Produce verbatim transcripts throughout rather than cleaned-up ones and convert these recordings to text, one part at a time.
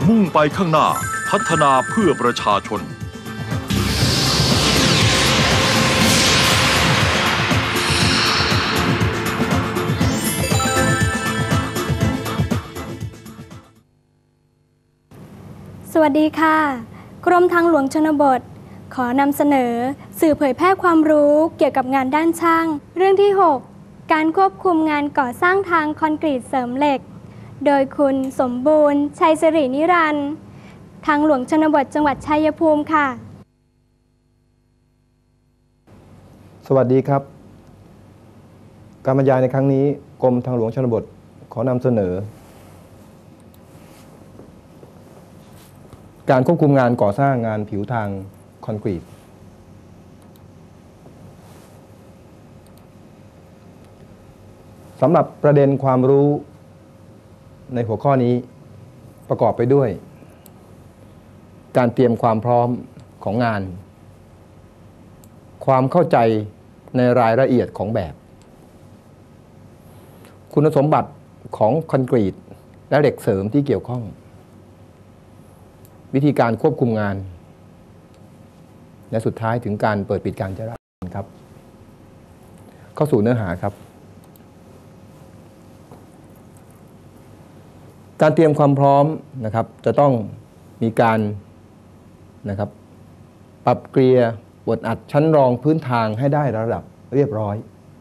มุ่งไปข้างหน้าพัฒนาเพื่อประชาชนสวัสดีค่ะกรมทางหลวงชนบทขอนำเสนอสื่อเผยแพร่ความรู้เกี่ยวกับงานด้านช่างเรื่องที่หกการควบคุมงานก่อสร้างทางคอนกรีตเสริมเหล็กโดยคุณสมบูรณ์ชัยสิรินิรันดร์ทางหลวงชนบทจังหวัดชัยภูมิค่ะสวัสดีครับการบรรยายในครั้งนี้กรมทางหลวงชนบทขอนำเสนอการควบคุมงานก่อสร้างงานผิวทางคอนกรีตสำหรับประเด็นความรู้ในหัวข้อนี้ประกอบไปด้วยการเตรียมความพร้อมของงานความเข้าใจในรายละเอียดของแบบคุณสมบัติของคอนกรีตและเหล็กเสริมที่เกี่ยวข้องวิธีการควบคุมงานและสุดท้ายถึงการเปิดปิดการจราจรครับเข้าสู่เนื้อหาครับการเตรียมความพร้อมนะครับจะต้องมีการนะครับปรับเกลียบดอัดชั้นรองพื้นทางให้ได้ระดับเรียบร้อย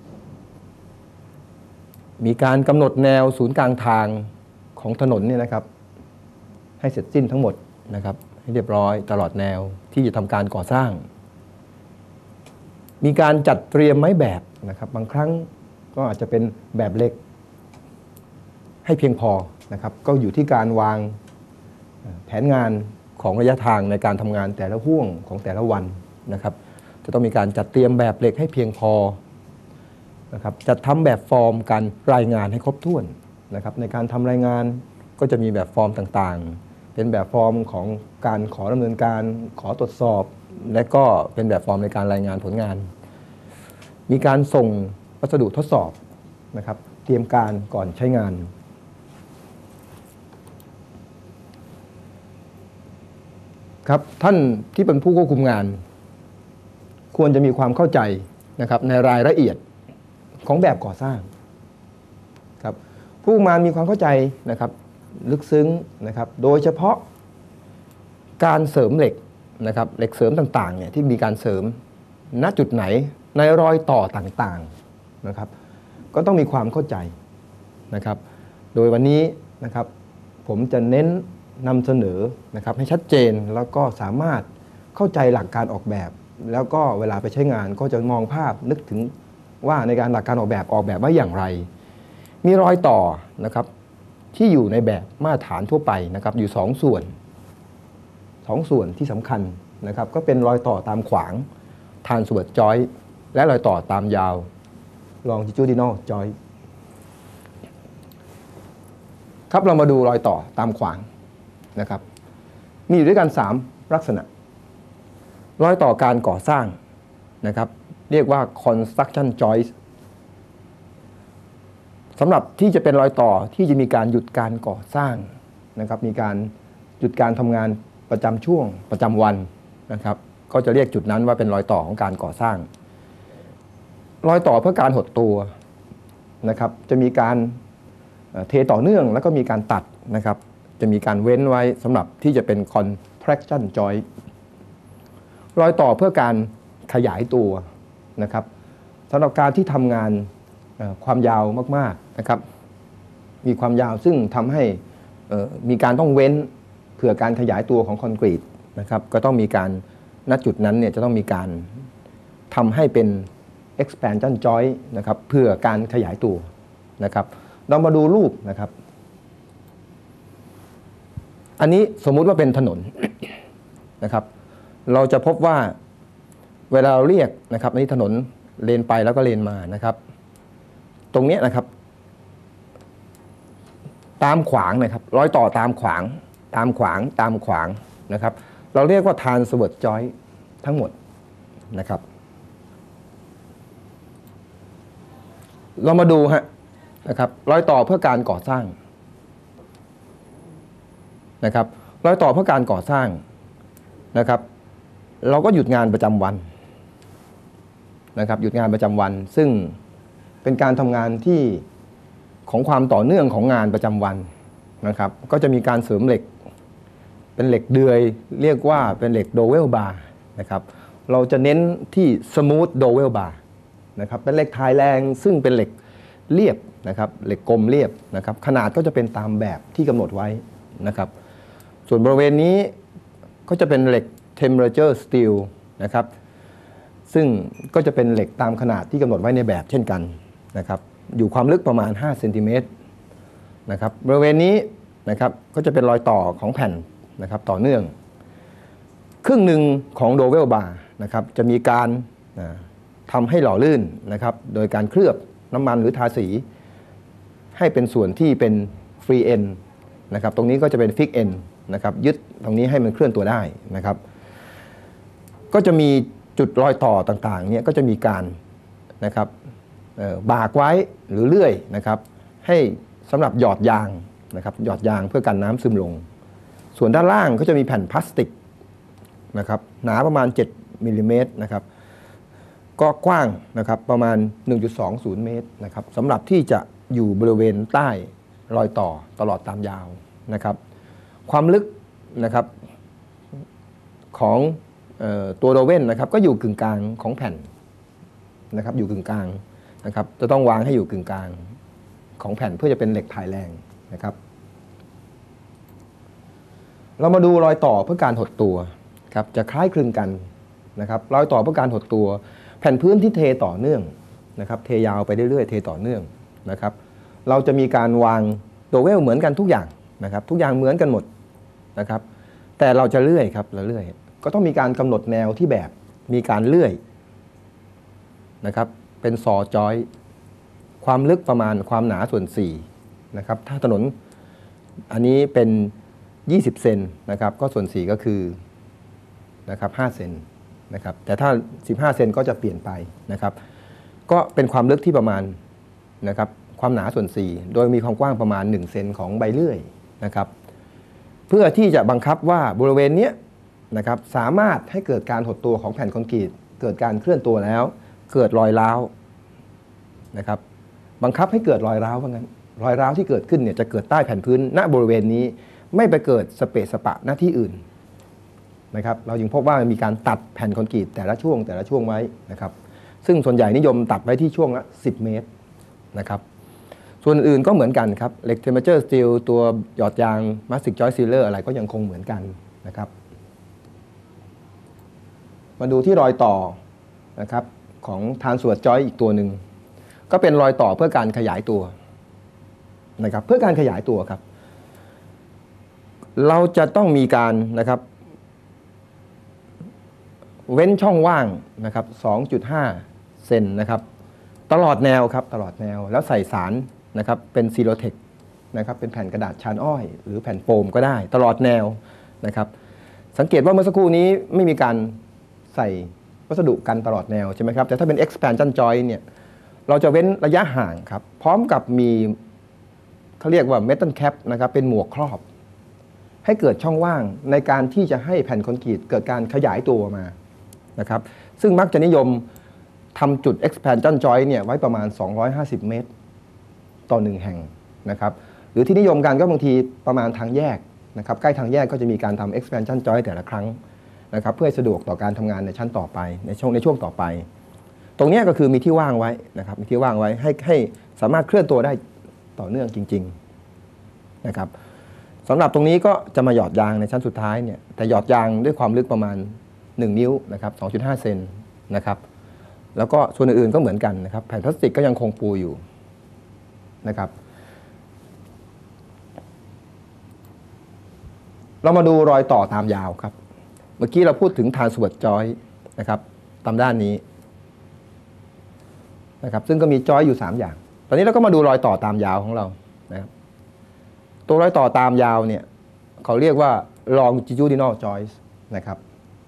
มีการกำหนดแนวศูนย์กลางทางของถนนเนี่ยนะครับให้เสร็จสิ้นทั้งหมดนะครับให้เรียบร้อยตลอดแนวที่จะทำการก่อสร้างมีการจัดเตรียมไม้แบบนะครับบางครั้งก็อาจจะเป็นแบบเล็กให้เพียงพอนะครับก็อยู่ที่การวางแผนงานของระยะทางในการทำงานแต่ละห่วงของแต่ละวันนะครับจะต้องมีการจัดเตรียมแบบเหล็กให้เพียงพอนะครับจัดทำแบบฟอร์มการรายงานให้ครบถ้วนนะครับในการทำรายงานก็จะมีแบบฟอร์มต่างๆเป็นแบบฟอร์มของการขอดำเนินการขอตรวจสอบและก็เป็นแบบฟอร์มในการรายงานผลงานมีการส่งวัสดุทดสอบนะครับเตรียมการก่อนใช้งานครับท่านที่เป็นผู้ควบคุมงานควรจะมีความเข้าใจนะครับในรายละเอียดของแบบก่อสร้างครับผู้ควบคุมงานมีความเข้าใจนะครับลึกซึ้งนะครับโดยเฉพาะการเสริมเหล็กนะครับเหล็กเสริมต่างๆเนี่ยที่มีการเสริมณจุดไหนในรอยต่อต่างๆนะครับก็ต้องมีความเข้าใจนะครับโดยวันนี้นะครับผมจะเน้นนำเสนอนะครับให้ชัดเจนแล้วก็สามารถเข้าใจหลักการออกแบบแล้วก็เวลาไปใช้งานก็จะมองภาพนึกถึงว่าในการหลักการออกแบบออกแบบว่าอย่างไรมีรอยต่อนะครับที่อยู่ในแบบมาตรฐานทั่วไปนะครับอยู่สองส่วนสองส่วนที่สำคัญนะครับก็เป็นรอยต่อตามขวางทานสวดจอยและรอยต่อตามยาวลองจิจูดิโนจอยครับเรามาดูรอยต่อตามขวางนะครับมีอยู่ด้วยกันสามลักษณะรอยต่อการก่อสร้างนะครับเรียกว่า construction joist สำหรับที่จะเป็นรอยต่อที่จะมีการหยุดการก่อสร้างนะครับมีการหยุดการทำงานประจำช่วงประจำวันนะครับก็จะเรียกจุดนั้นว่าเป็นรอยต่อของการก่อสร้างรอยต่อเพื่อการหดตัวนะครับจะมีการเทต่อเนื่องแล้วก็มีการตัดนะครับจะมีการเว้นไว้สำหรับที่จะเป็น contraction joint รอยต่อเพื่อการขยายตัวนะครับสำหรับการที่ทำงานความยาวมากๆนะครับมีความยาวซึ่งทำให้มีการต้องเว้นเผื่อการขยายตัวของคอนกรีตนะครับก็ต้องมีการณจุดนั้นเนี่ยจะต้องมีการทำให้เป็น expansion joint นะครับเพื่อการขยายตัวนะครับเรามาดูรูปนะครับอันนี้สมมุติว่าเป็นถนน นะครับเราจะพบว่าเวลาเราเรียกนะครับในถนนเลนไปแล้วก็เลนมานะครับตรงนี้นะครับตามขวางนะครับรอยต่อตามขวางตามขวางตามขวางนะครับเราเรียกว่า transverse joint ทั้งหมดนะครับเรามาดูฮะนะครับรอยต่อเพื่อการก่อสร้างนะครับรอยต่อเพื่อการก่อสร้างนะครับเราก็หยุดงานประจำวันนะครับหยุดงานประจำวันซึ่งเป็นการทำงานที่ของความต่อเนื่องของงานประจำวันนะครับก็จะมีการเสริมเหล็กเป็นเหล็กเดือยเรียกว่าเป็นเหล็กโดเวลบาร์นะครับเราจะเน้นที่สมูทโดเวลบาร์นะครับเป็นเหล็กทายแรงซึ่งเป็นเหล็กเรียบนะครับเหล็กกลมเรียบนะครับขนาดก็จะเป็นตามแบบที่กำหนดไว้นะครับส่วนบริเวณนี้ก็จะเป็นเหล็ก temperature steel นะครับซึ่งก็จะเป็นเหล็กตามขนาดที่กำหนดไว้ในแบบเช่นกันนะครับอยู่ความลึกประมาณห้าเซนติเมตรนะครับบริเวณนี้นะครับก็จะเป็นรอยต่อของแผ่นนะครับต่อเนื่องครึ่งหนึ่งของโดเวลบาร์นะครับจะมีการทำให้หล่อลื่นนะครับโดยการเคลือบน้ำมันหรือทาสีให้เป็นส่วนที่เป็นฟรีเอนนะครับตรงนี้ก็จะเป็นฟิกเอนนะครับยึดตรงนี้ให้มันเคลื่อนตัวได้นะครับก็จะมีจุดรอยต่อต่างๆเนี่ยก็จะมีการนะครับบากไว้หรือเลื่อยนะครับให้สำหรับหยอดยางนะครับหยอดยางเพื่อกันน้ำซึมลงส่วนด้านล่างก็จะมีแผ่นพลาสติกนะครับหนาประมาณเจ็ดมิลลิเมตรนะครับก็กว้างนะครับประมาณ หนึ่งจุดสองศูนย์ เมตรนะครับสำหรับที่จะอยู่บริเวณใต้รอยต่อตลอดตามยาวนะครับความลึกนะครับของเอ่อตัวโดเว่นนะครับก็อยู่กึ่งกลางของแผ่นนะครับอยู่กึ่งกลางนะครับจะต้องวางให้อยู่กึ่งกลางของแผ่นเพื่อจะเป็นเหล็กถ่ายแรงนะครับเรามาดูรอยต่อเพื่อการหดตัวครับจะคล้ายคลึงกันนะครับรอยต่อเพื่อการหดตัวแผ่นพื้นที่เทต่อเนื่องนะครับเทยาวไปเรื่อยๆเทต่อเนื่องนะครับเราจะมีการวางโดเวลเหมือนกันทุกอย่างนะครับทุกอย่างเหมือนกันหมดนะครับแต่เราจะเลื่อยครับเราเลื่อยก็ต้องมีการกำหนดแนวที่แบบมีการเลื่อยนะครับเป็นซอจอยความลึกประมาณความหนาส่วนสี่นะครับถ้าถนนอันนี้เป็นยี่สิบเซนนะครับก็ส่วนสี่ก็คือนะครับห้าเซนนะครับแต่ถ้าสิบห้าเซนก็จะเปลี่ยนไปนะครับก็เป็นความลึกที่ประมาณนะครับความหนาส่วนสี่โดยมีความกว้างประมาณหนึ่งเซนของใบเลื่อยนะครับเพื่อที่จะบังคับว่าบริเวณนี้นะครับสามารถให้เกิดการหดตัวของแผ่นคอนกรีตเกิดการเคลื่อนตัวแล้วเกิดรอยร้าวนะครับบังคับให้เกิดรอยร้าวว่างั้นรอยร้าวที่เกิดขึ้นเนี่ยจะเกิดใต้แผ่นพื้นณบริเวณนี้ไม่ไปเกิดสเปะสปะหน้าที่อื่นนะครับเรายังพบว่ามีการตัดแผ่นคอนกรีตแต่ละช่วงแต่ละช่วงไว้นะครับซึ่งส่วนใหญ่นิยมตัดไว้ที่ช่วงละสิบเมตรนะครับส่วนอื่นก็เหมือนกันครับเหล็ก temperature steel ตัวหยอดยาง plastic joint sealer อะไรก็ยังคงเหมือนกันนะครับมาดูที่รอยต่อนะครับของทานสวดจอยอีกตัวหนึ่งก็เป็นรอยต่อเพื่อการขยายตัวนะครับเพื่อการขยายตัวครับเราจะต้องมีการนะครับเว้นช่องว่างนะครับ สองจุดห้า เซนนะครับตลอดแนวครับตลอดแนวแล้วใส่สารนะครับเป็นซีโรเทคนะครับเป็นแผ่นกระดาษชานอ้อยหรือแผ่นโฟมก็ได้ตลอดแนวนะครับสังเกตว่าเมื่อสักครู่นี้ไม่มีการใส่วัสดุกันตลอดแนวใช่ไหมครับแต่ถ้าเป็น expansion joint เนี่ยเราจะเว้นระยะห่างครับพร้อมกับมีเขาเรียกว่า metal cap นะครับเป็นหมวกครอบให้เกิดช่องว่างในการที่จะให้แผ่นคอนกรีตเกิดการขยายตัวมานะครับซึ่งมักจะนิยมทำจุด expansion joint เนี่ยไว้ประมาณสองร้อยห้าสิบเมตรต่อหนึ่งแห่งนะครับหรือที่นิยมกันก็บางทีประมาณทางแยกนะครับใกล้ทางแยกก็จะมีการทำ expansion joint แต่ละครั้งนะครับเพื่อให้สะดวกต่อการทำงานในชั้นต่อไปในช่วงในช่วงต่อไปตรงนี้ก็คือมีที่ว่างไว้นะครับมีที่ว่างไว้ให้ให้สามารถเคลื่อนตัวได้ต่อเนื่องจริงๆนะครับสำหรับตรงนี้ก็จะมาหยอดยางในชั้นสุดท้ายเนี่ยแต่หยอดยางด้วยความลึกประมาณหนึ่งนิ้วนะครับ สองจุดห้า เซนนะครับแล้วก็ส่วนอื่นๆก็เหมือนกันนะครับแผ่นพลาสติกก็ยังคงปูอยู่นะครับเรามาดูรอยต่อตามยาวครับเมื่อกี้เราพูดถึงทานสวดจอยนะครับตามด้านนี้นะครับซึ่งก็มีจอยอยู่สามอย่างตอนนี้เราก็มาดูรอยต่อตามยาวของเรานะครับตัวรอยต่อตามยาวเนี่ยเขาเรียกว่า longitudinal joints นะครับ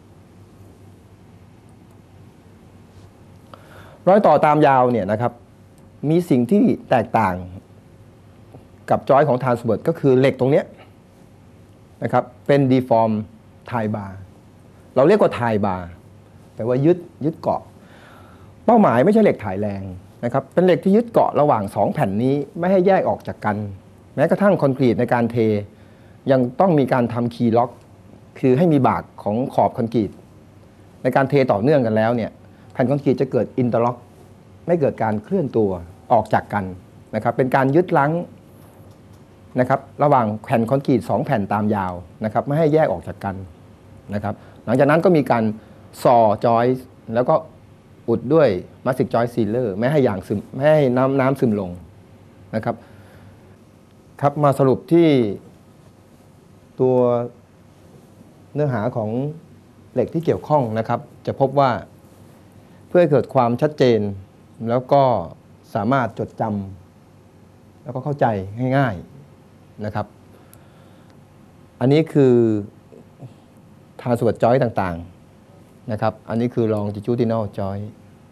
รอยต่อตามยาวเนี่ยนะครับมีสิ่งที่แตกต่างกับจอยของทานสวดก็คือเหล็กตรงนี้นะครับเป็นดีฟอร์มไทบาร์เราเรียกว่าไทบาร์แปลว่ายึดยึดเกาะเป้าหมายไม่ใช่เหล็กถ่ายแรงนะครับเป็นเหล็กที่ยึดเกาะระหว่างสองแผ่นนี้ไม่ให้แยกออกจากกันแม้กระทั่งคอนกรีตในการเทยังต้องมีการทำคีย์ล็อกคือให้มีบากของขอบคอนกรีตในการเทต่อเนื่องกันแล้วเนี่ยแผ่นคอนกรีตจะเกิดอินเตอร์ล็อกไม่เกิดการเคลื่อนตัวออกจากกันนะครับเป็นการยึดลังนะครับระหว่างแผ่นคอนกรีตสองแผ่นตามยาวนะครับไม่ให้แยกออกจากกันนะครับหลังจากนั้นก็มีการซอจอยส์แล้วก็อุดด้วยมาสติกจอยซีลเลอร์ไม่ให้อย่างซึมไม่ให้น้ำน้ำซึมลงนะครับครับมาสรุปที่ตัวเนื้อหาของเหล็กที่เกี่ยวข้องนะครับจะพบว่าเพื่อให้เกิดความชัดเจนแล้วก็สามารถจดจำแล้วก็เข้าใจง่ายๆนะครับอันนี้คือทางส่วนจอยต่างๆนะครับอันนี้คือ longitudinal joint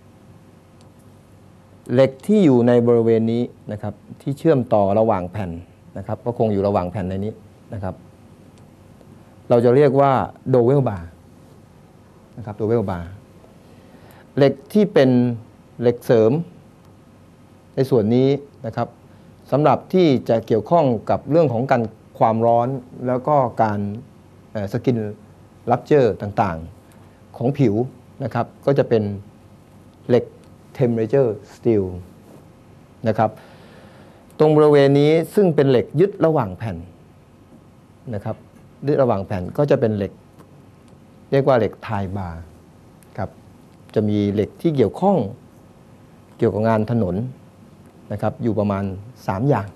เหล็กที่อยู่ในบริเวณนี้นะครับที่เชื่อมต่อระหว่างแผ่นนะครับก็คงอยู่ระหว่างแผ่นในนี้นะครับเราจะเรียกว่า dowel bar นะครับ dowel bar เหล็กที่เป็นเหล็กเสริมในส่วนนี้นะครับสำหรับที่จะเกี่ยวข้องกับเรื่องของการความร้อนแล้วก็การสกินรับเจอร์ต่างๆของผิวนะครับก็จะเป็นเหล็ก temperature steel นะครับตรงบริเวณนี้ซึ่งเป็นเหล็กยึดระหว่างแผ่นนะครับยึดระหว่างแผ่นก็จะเป็นเหล็กเรียกว่าเหล็กไทบาร์ครับจะมีเหล็กที่เกี่ยวข้องเกี่ยวกับงานถนนนะครับอยู่ประมาณสามอย่าง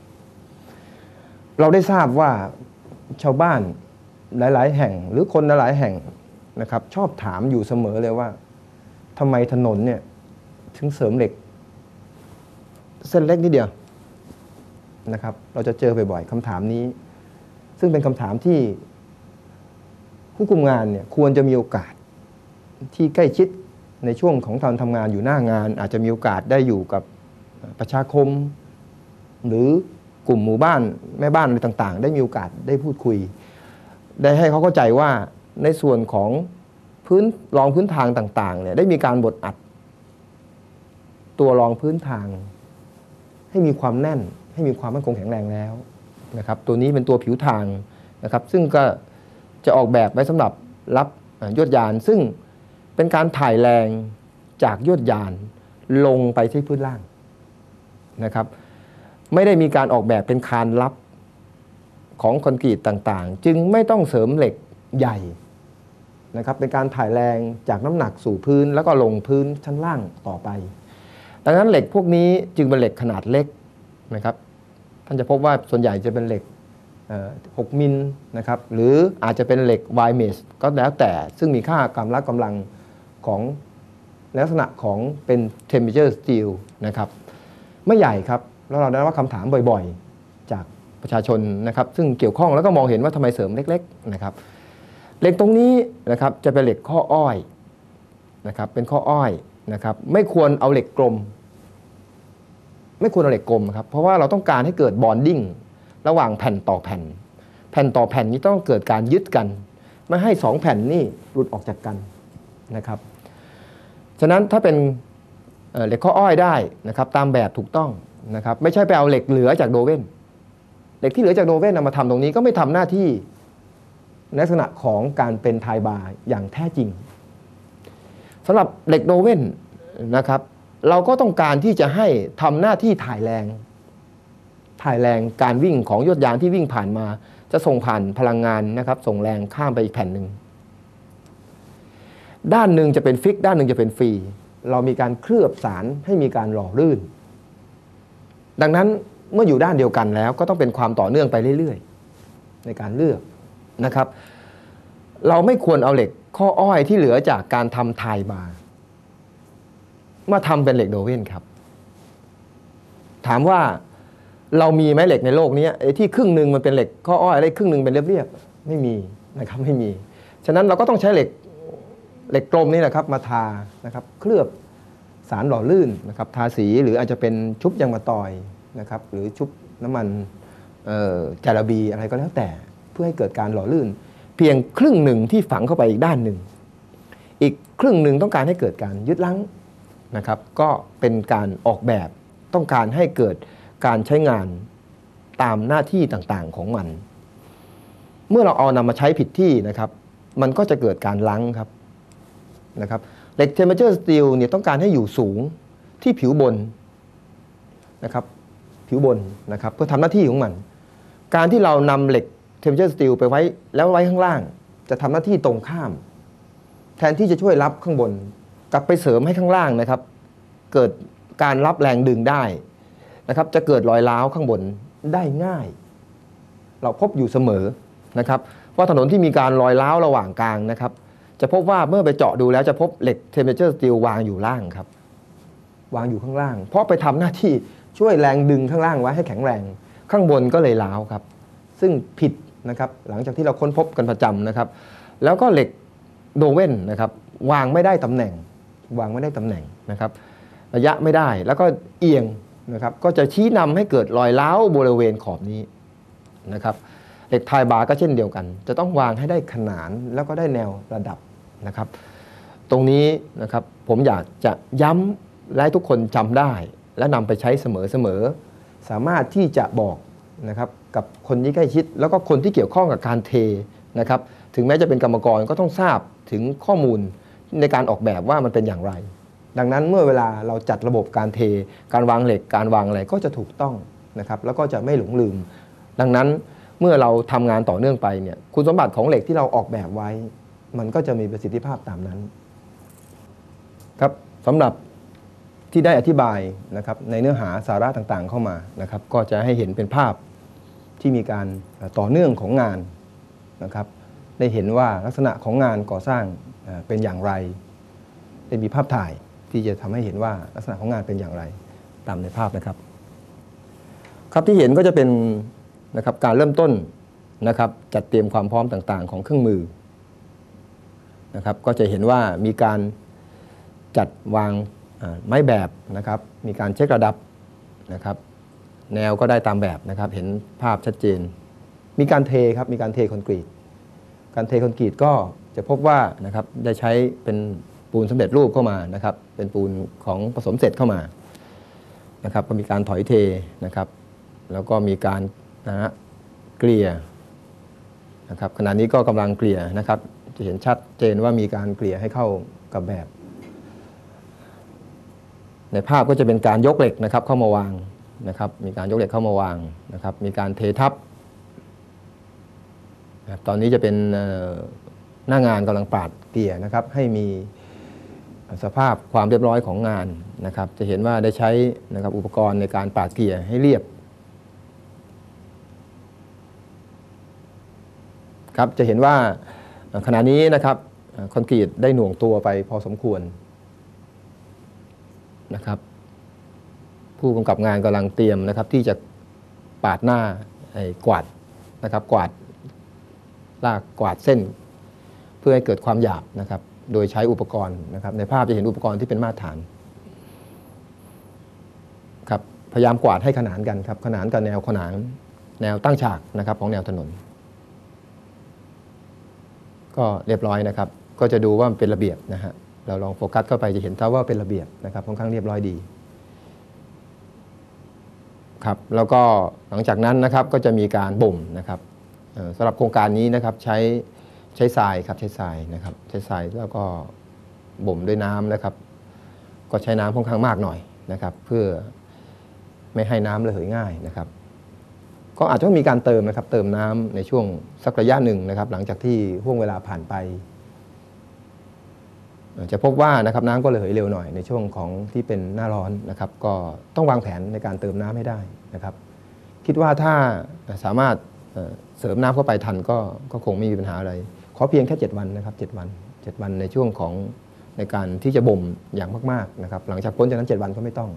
เราได้ทราบว่าชาวบ้านหลายๆแห่งหรือคนหลายๆแห่งนะครับชอบถามอยู่เสมอเลยว่าทำไมถนนเนี่ยถึงเสริมเหล็กเส้นเล็กนิดเดียวนะครับเราจะเจอบ่อยๆคำถามนี้ซึ่งเป็นคำถามที่ผู้คุมงานเนี่ยควรจะมีโอกาสที่ใกล้ชิดในช่วงของการทำงานอยู่หน้างานอาจจะมีโอกาสได้อยู่กับประชาคมหรือกลุ่มหมู่บ้านแม่บ้านอะไรต่างๆได้มีโอกาสได้พูดคุยได้ให้เขาเข้าใจว่าในส่วนของพื้นรองพื้นทางต่างๆเนี่ยได้มีการบดอัดตัวรองพื้นทางให้มีความแน่นให้มีความมั่นคงแข็งแรงแล้วนะครับตัวนี้เป็นตัวผิวทางนะครับซึ่งก็จะออกแบบไว้สำหรับรับยวดยานซึ่งเป็นการถ่ายแรงจากยวดยานลงไปที่พื้นล่างนะครับไม่ได้มีการออกแบบเป็นคานลับของคอนกรีตต่างๆจึงไม่ต้องเสริมเหล็กใหญ่นะครับเป็นการถ่ายแรงจากน้ำหนักสู่พื้นแล้วก็ลงพื้นชั้นล่างต่อไปดังนั้นเหล็กพวกนี้จึงเป็นเหล็กขนาดเล็กนะครับท่านจะพบว่าส่วนใหญ่จะเป็นเหล็กหกมิลนะครับหรืออาจจะเป็นเหล็กไวเมสก็แล้วแต่ซึ่งมีค่ากำลังกำลังของลักษณะของเป็น temperature steel นะครับไม่ใหญ่ครับแล้วเราได้รับคำถามบ่อยๆจากประชาชนนะครับซึ่งเกี่ยวข้องแล้วก็มองเห็นว่าทำไมเสริมเล็กๆนะครับเหล็กตรงนี้นะครับจะเป็นเหล็กข้ออ้อยนะครับเป็นข้ออ้อยนะครับไม่ควรเอาเหล็กกลมไม่ควรเอาเหล็กกลมครับเพราะว่าเราต้องการให้เกิดบอนดิ้งระหว่างแผ่นต่อแผ่นแผ่นต่อแผ่นนี้ต้องเกิดการยึดกันไม่ให้สองแผ่นนี่หลุดออกจากกันนะครับฉะนั้นถ้าเป็นเหล็กข้ออ้อยได้นะครับตามแบบถูกต้องนะครับไม่ใช่ไปเอาเหล็กเหลือจากโดเว่นเหล็กที่เหลือจากโดเว่นนำมาทำตรงนี้ก็ไม่ทำหน้าที่ลักษณะของการเป็นไทบาร์อย่างแท้จริงสำหรับเหล็กโดเว่นนะครับเราก็ต้องการที่จะให้ทำหน้าที่ถ่ายแรงถ่ายแรงการวิ่งของยวดยานที่วิ่งผ่านมาจะส่งผ่านพลังงานนะครับส่งแรงข้ามไปอีกแผ่นหนึ่งด้านหนึ่งจะเป็นฟิกด้านหนึ่งจะเป็นฟรีเรามีการเคลือบสารให้มีการหล่อลื่นดังนั้นเมื่ออยู่ด้านเดียวกันแล้วก็ต้องเป็นความต่อเนื่องไปเรื่อยๆในการเลือกนะครับเราไม่ควรเอาเหล็กข้ออ้อยที่เหลือจากการทำไทบาร์มาทำเป็นเหล็กโดเว่นครับถามว่าเรามีไหมเหล็กในโลกนี้ไอ้ที่ครึ่งหนึ่งมันเป็นเหล็กข้ออ้อยอะไรครึ่งหนึ่งเป็นเรียบๆไม่มีนะครับไม่มีฉะนั้นเราก็ต้องใช้เหล็กเหล็กกลมนี่แหละครับมาทานะครับเคลือบสารหล่อลื่นนะครับทาสีหรืออาจจะเป็นชุบยางมะตอยนะครับหรือชุบน้ำมันจาระบีอะไรก็แล้วแต่เพื่อให้เกิดการหล่อลื่นเพียงครึ่งหนึ่งที่ฝังเข้าไปอีกด้านหนึ่งอีกครึ่งหนึ่งต้องการให้เกิดการยึดรั้งนะครับก็เป็นการออกแบบต้องการให้เกิดการใช้งานตามหน้าที่ต่างๆของมันเมื่อเราเอานำมาใช้ผิดที่นะครับมันก็จะเกิดการรั้งครับนะครับเหล็ก temperature steel เนี่ยต้องการให้อยู่สูงที่ผิวบนนะครับผิวบนนะครับเพื่อทำหน้าที่ของมันการที่เรานำเหล็ก temperature steel ไปไว้แล้วไว้ข้างล่างจะทำหน้าที่ตรงข้ามแทนที่จะช่วยรับข้างบนกลับไปเสริมให้ข้างล่างนะครับเกิดการรับแรงดึงได้นะครับจะเกิดรอยร้าวข้างบนได้ง่ายเราพบอยู่เสมอนะครับว่าถนนที่มีการรอยร้าวระหว่างกลางนะครับจะพบว่าเมื่อไปเจาะดูแล้วจะพบเหล็ก temperature steel วางอยู่ล่างครับวางอยู่ข้างล่างเพราะไปทำหน้าที่ช่วยแรงดึงข้างล่างไว้ให้แข็งแรงข้างบนก็เลยร้าวครับซึ่งผิดนะครับหลังจากที่เราค้นพบกันประจำนะครับแล้วก็เหล็กโดเว่นนะครับวางไม่ได้ตำแหน่งวางไม่ได้ตำแหน่งนะครับระยะไม่ได้แล้วก็เอียงนะครับก็จะชี้นำให้เกิดรอยร้าวบริเวณขอบนี้นะครับเหล็กไทบาร์ก็เช่นเดียวกันจะต้องวางให้ได้ขนานแล้วก็ได้แนวระดับนะครับตรงนี้นะครับผมอยากจะย้ำและให้ทุกคนจำได้และนำไปใช้เสมอๆสามารถที่จะบอกนะครับกับคนที่ใกล้ชิดแล้วก็คนที่เกี่ยวข้องกับการเทนะครับถึงแม้จะเป็นกรรมกรก็ต้องทราบถึงข้อมูลในการออกแบบว่ามันเป็นอย่างไรดังนั้นเมื่อเวลาเราจัดระบบการเทการวางเหล็กการวางอะไรก็จะถูกต้องนะครับแล้วก็จะไม่หลงลืมดังนั้นเมื่อเราทำงานต่อเนื่องไปเนี่ยคุณสมบัติของเหล็กที่เราออกแบบไว้มันก็จะมีประสิทธิภาพตามนั้นครับสำหรับที่ได้อธิบายนะครับในเนื้อหาสาระต่างๆเข้ามานะครับก็จะให้เห็นเป็นภาพที่มีการต่อเนื่องของงานนะครับได้เห็นว่าลักษณะของงานก่อสร้างเป็นอย่างไรได้มีภาพถ่ายที่จะทำให้เห็นว่าลักษณะของงานเป็นอย่างไรตามในภาพนะครับครับที่เห็นก็จะเป็นนะครับการเริ่มต้นนะครับจัดเตรียมความพร้อมต่างๆของเครื่องมือนะครับก็จะเห็นว่ามีการจัดวางไม้แบบนะครับมีการเช็คระดับนะครับแนวก็ได้ตามแบบนะครับเห็นภาพชัดเจนมีการเทครับมีการเทคอนกรีตการเทคอนกรีตก็จะพบว่านะครับได้ใช้เป็นปูนสำเร็จรูปเข้ามานะครับเป็นปูนของผสมเสร็จเข้ามานะครับก็มีการถอยเทนะครับแล้วก็มีการนะฮะเกลี่ยนะครับขณะนี้ก็กำลังเกลี่ยนะครับจะเห็นชัดเจนว่ามีการเกลี่ยให้เข้ากับแบบในภาพก็จะเป็นการยกเหล็กนะครับเข้ามาวางนะครับมีการยกเหล็กเข้ามาวางนะครับมีการเททับตอนนี้จะเป็นหน้างานกำลังปาดเกลี่ยนะครับให้มีสภาพความเรียบร้อยของงานนะครับจะเห็นว่าได้ใช้นะครับอุปกรณ์ในการปาดเกลี่ยให้เรียบครับจะเห็นว่าขณะนี้นะครับคอนกรีตได้หน่วงตัวไปพอสมควรนะครับผู้กำกับงานกำลังเตรียมนะครับที่จะปาดหน้าไอ้กวาดนะครับกวาดลากกวาดเส้นเพื่อให้เกิดความหยาบนะครับโดยใช้อุปกรณ์นะครับในภาพจะเห็นอุปกรณ์ที่เป็นมาตรฐานครับพยายามกวาดให้ขนานกันครับขนานกับแนวขนานแนวตั้งฉากนะครับของแนวถนนก็เรียบร้อยนะครับก็จะดูว่ามันเป็นระเบียบนะฮะเราลองโฟกัสเข้าไปจะเห็นว่าเป็นระเบียบนะครับค่อนข้างเรียบร้อยดีครับแล้วก็หลังจากนั้นนะครับก็จะมีการบ่มนะครับสำหรับโครงการนี้นะครับใช้ใช้ทรายครับใช้ทรายนะครับใช้ทรายแล้วก็บ่มด้วยน้ำนะครับก็ใช้น้ำค่อนข้างมากหน่อยนะครับเพื่อไม่ให้น้ำระเหยง่ายนะครับก็อาจจะต้องมีการเติมนะครับเติมน้ำในช่วงสักระยะหนึ่งนะครับหลังจากที่ห่วงเวลาผ่านไปจะพบว่านะครับน้ำก็ระเหยเร็วหน่อยในช่วงของที่เป็นหน้าร้อนนะครับก็ต้องวางแผนในการเติมน้ำให้ได้นะครับคิดว่าถ้าสามารถเสริมน้ำเข้าไปทันก็ก็คงไม่มีปัญหาอะไรขอเพียงแค่เจ็ดวันนะครับเจ็ดวันเจ็ดวันในช่วงของในการที่จะบ่มอย่างมากๆนะครับหลังจากพ้นจากนั้นเจ็ดวันก็ไม่ต้อง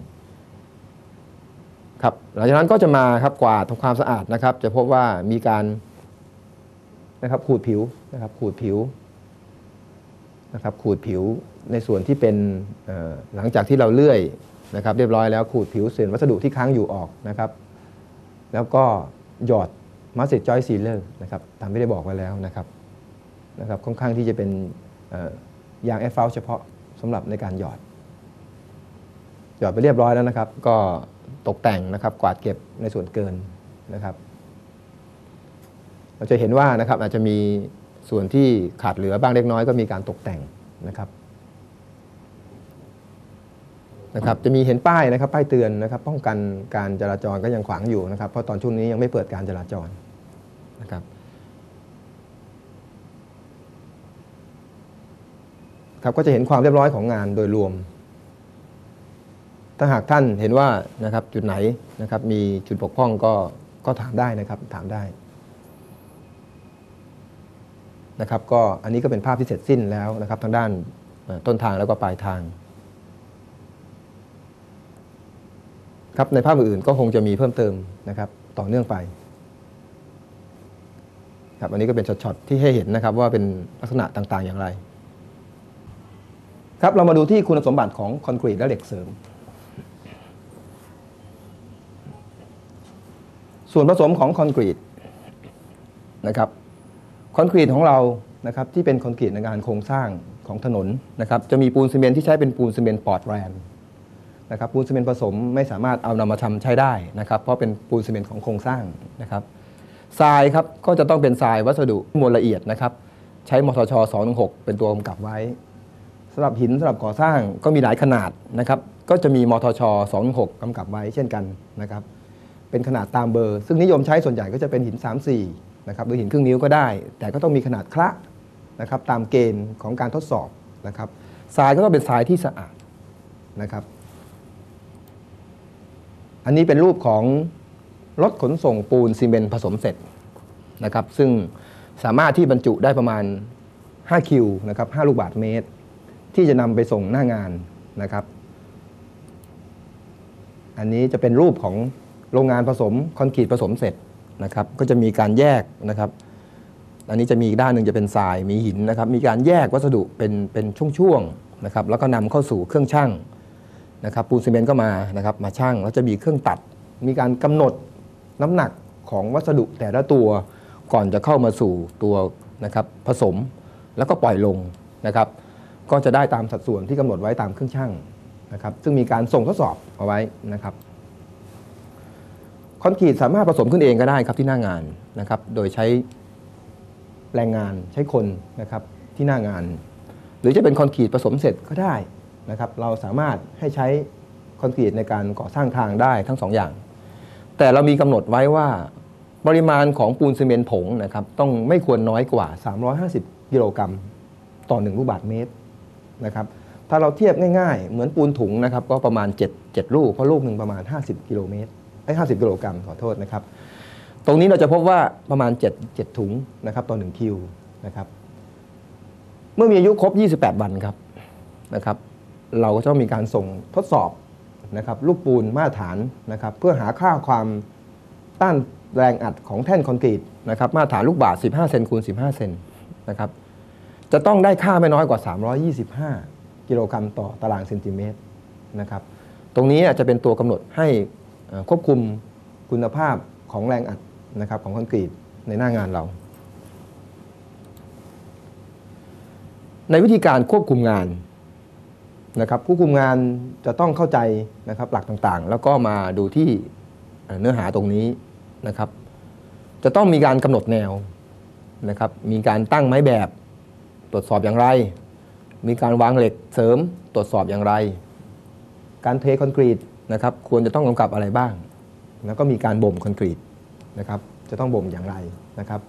ครับหลังจากนั้นก็จะมาครับกวาดทำความสะอาดนะครับจะพบว่ามีการนะครับขูดผิวนะครับขูดผิวนะครับขูดผิวในส่วนที่เป็นหลังจากที่เราเลื่อยนะครับเรียบร้อยแล้วขูดผิวเศษวัสดุที่ค้างอยู่ออกนะครับแล้วก็หยอดมาสเตอร์จอยซีเลอร์นะครับตามที่ได้บอกไว้แล้วนะครับนะครับค่อนข้างที่จะเป็นยางแอสฟัลต์เฉพาะสำหรับในการหยอดหยอดไปเรียบร้อยแล้วนะครับก็ตกแต่งนะครับกวาดเก็บในส่วนเกินนะครับเราจะเห็นว่านะครับอาจจะมีส่วนที่ขาดเหลือบ้างเล็กน้อยก็มีการตกแต่งนะครับนะครับจะมีเห็นป้ายนะครับป้ายเตือนนะครับป้องกันการจราจรก็ยังขวางอยู่นะครับเพราะตอนช่วงนี้ยังไม่เปิดการจราจรนะครับครับก็จะเห็นความเรียบร้อยของงานโดยรวมถ้าหากท่านเห็นว่านะครับจุดไหนนะครับมีจุดบกพร่องก็ก็ถามได้นะครับถามได้นะครับก็อันนี้ก็เป็นภาพที่เสร็จสิ้นแล้วนะครับทางด้านต้นทางแล้วก็ปลายทางครับในภาพอื่นๆก็คงจะมีเพิ่มเติมนะครับต่อเนื่องไปครับอันนี้ก็เป็นช็อตๆที่ให้เห็นนะครับว่าเป็นลักษณะต่างๆอย่างไรครับเรามาดูที่คุณสมบัติของคอนกรีตและเหล็กเสริมส่วนผสมของคอนกรีตนะครับคอนกรีตของเรานะครับที่เป็นคอนกรีตในการโครงสร้างของถนนนะครับจะมีปูนซีเมนต์ที่ใช้เป็นปูนซีเมนต์ปอร์ตแลนด์นะครับปูนซีเมนต์ผสมไม่สามารถเอานำมาทำใช้ได้นะครับเพราะเป็นปูนซีเมนต์ของโครงสร้างนะครับทรายครับก็จะต้องเป็นทรายวัสดุมวลละเอียดนะครับใช้มทชสองหนึ่งหกเป็นตัวกำกับไว้สำหรับหินสำหรับก่อสร้างก็มีหลายขนาดนะครับก็จะมีมทชสองหนึ่งหกกำกับไว้เช่นกันนะครับเป็นขนาดตามเบอร์ซึ่งนิยมใช้ส่วนใหญ่ก็จะเป็นหิน สามสี่ นะครับหรือหินครึ่งนิ้วก็ได้แต่ก็ต้องมีขนาดคละนะครับตามเกณฑ์ของการทดสอบนะครับทรายก็ต้องเป็นทรายที่สะอาดนะครับอันนี้เป็นรูปของรถขนส่งปูนซีเมนต์ผสมเสร็จนะครับซึ่งสามารถที่บรรจุได้ประมาณห้าคิวนะครับห้าลูกบาศก์เมตรที่จะนำไปส่งหน้างานนะครับอันนี้จะเป็นรูปของโรงงานผสมคอนกรีตผสมเสร็จนะครับก็จะมีการแยกนะครับอันนี้จะมีอีกด้านหนึ่งจะเป็นทรายมีหินนะครับมีการแยกวัสดุเป็นเป็นช่วงๆนะครับแล้วก็นำเข้าสู่เครื่องชั่งนะครับปูนซีเมนต์ก็มานะครับมาชั่งแล้วจะมีเครื่องตัดมีการกำหนดน้ำหนักของวัสดุแต่ละตัวก่อนจะเข้ามาสู่ตัวนะครับผสมแล้วก็ปล่อยลงนะครับก็จะได้ตามสัดส่วนที่กำหนดไว้ตามเครื่องชั่งนะครับซึ่งมีการส่งทดสอบเอาไว้นะครับคอนกรีตสามารถผสมขึ้นเองก็ได้ครับที่หน้างานนะครับโดยใช้แรงงานใช้คนนะครับที่หน้างานหรือจะเป็นคอนกรีตผสมเสร็จก็ได้นะครับเราสามารถให้ใช้คอนกรีตในการก่อสร้างทางได้ทั้งสองอย่างแต่เรามีกำหนดไว้ว่าปริมาณของปูนซีเมนต์ผงนะครับต้องไม่ควรน้อยกว่าสามร้อยห้าสิบกิโลกรัมต่อหนึ่งลูกบาศก์เมตรนะครับถ้าเราเทียบง่ายๆเหมือนปูนถุงนะครับก็ประมาณเจ็ด เจ็ดลูกเพราะลูกหนึ่งประมาณห้าสิบกิโลเมตรไอ้ห้าสิบกิโลกรัมขอโทษนะครับตรงนี้เราจะพบว่าประมาณเจ็ด เจ็ดถุงนะครับต่อหนึ่งคิวนะครับเมื่อมีอายุครบยี่สิบแปดวันครับนะครับเราก็จะมีการส่งทดสอบนะครับลูกปูนมาตรฐานนะครับเพื่อหาค่าความต้านแรงอัดของแท่นคอนกรีตนะครับมาตรฐานลูกบาศก์สิบห้าเซนคูณสิบห้าเซนนะครับจะต้องได้ค่าไม่น้อยกว่าสามร้อยยี่สิบห้ากิโลกรัมต่อตารางเซนติเมตรนะครับตรงนี้จะเป็นตัวกำหนดให้ควบคุมคุณภาพของแรงอัดนะครับของคอนกรีตในหน้างานเราในวิธีการควบคุมงานนะครับผู้คุมงานจะต้องเข้าใจนะครับหลักต่างๆแล้วก็มาดูที่เนื้อหาตรงนี้นะครับจะต้องมีการกำหนดแนวนะครับมีการตั้งไม้แบบตรวจสอบอย่างไรมีการวางเหล็กเสริมตรวจสอบอย่างไรการเทคอนกรีตนะครับควรจะต้องกำกับอะไรบ้างแล้วก็มีการบ่มคอนกรีตนะครับจะต้องบ่มอย่างไรนะครับ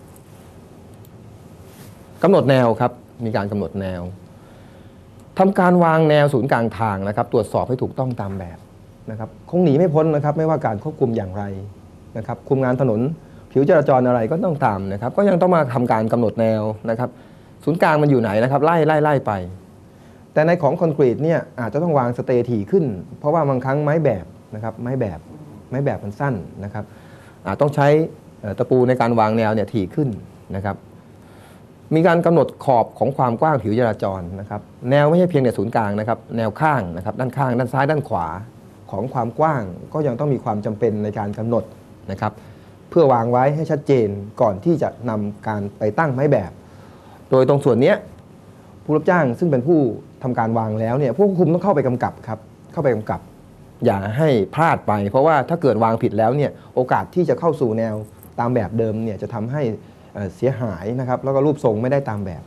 กำหนดแนวครับมีการกำหนดแนวทำการวางแนวศูนย์กลางทางนะครับตรวจสอบให้ถูกต้องตามแบบนะครับคงหนีไม่พ้นนะครับไม่ว่าการควบคุมอย่างไรนะครับคุมงานถนนผิวจราจรอะไรก็ต้องตามนะครับก็ยังต้องมาทำการกำหนดแนวนะครับศูนย์กลางมันอยู่ไหนนะครับไล่ไล่ไล่ไปแต่ในของคอนกรีตเนี่ยอาจจะต้องวางสเตย์ถี่ขึ้นเพราะว่าบางครั้งไม้แบบนะครับไม้แบบไม้แบบมันสั้นนะครับอาจต้องใช้ตะปูในการวางแนวเนี่ยถี่ขึ้นนะครับมีการกำหนดขอบของความกว้างผิวจราจรนะครับแนวไม่ใช่เพียงแต่ศูนย์กลางนะครับแนวข้างนะครับด้านข้างด้านซ้ายด้านขวาของความกว้างก็ยังต้องมีความจำเป็นในการกำหนดนะครับเพื่อวางไว้ให้ชัดเจนก่อนที่จะนำการไปตั้งไม้แบบ โดยตรงส่วนนี้ผู้รับจ้างซึ่งเป็นผู้ทำการวางแล้วเนี่ยผู้ควบคุมต้องเข้าไปกำกับครับเข้าไปกำกับอย่าให้พลาดไปเพราะว่าถ้าเกิดวางผิดแล้วเนี่ยโอกาสที่จะเข้าสู่แนวตามแบบเดิมเนี่ยจะทำให้เสียหายนะครับแล้วก็รูปทรงไม่ได้ตามแบบ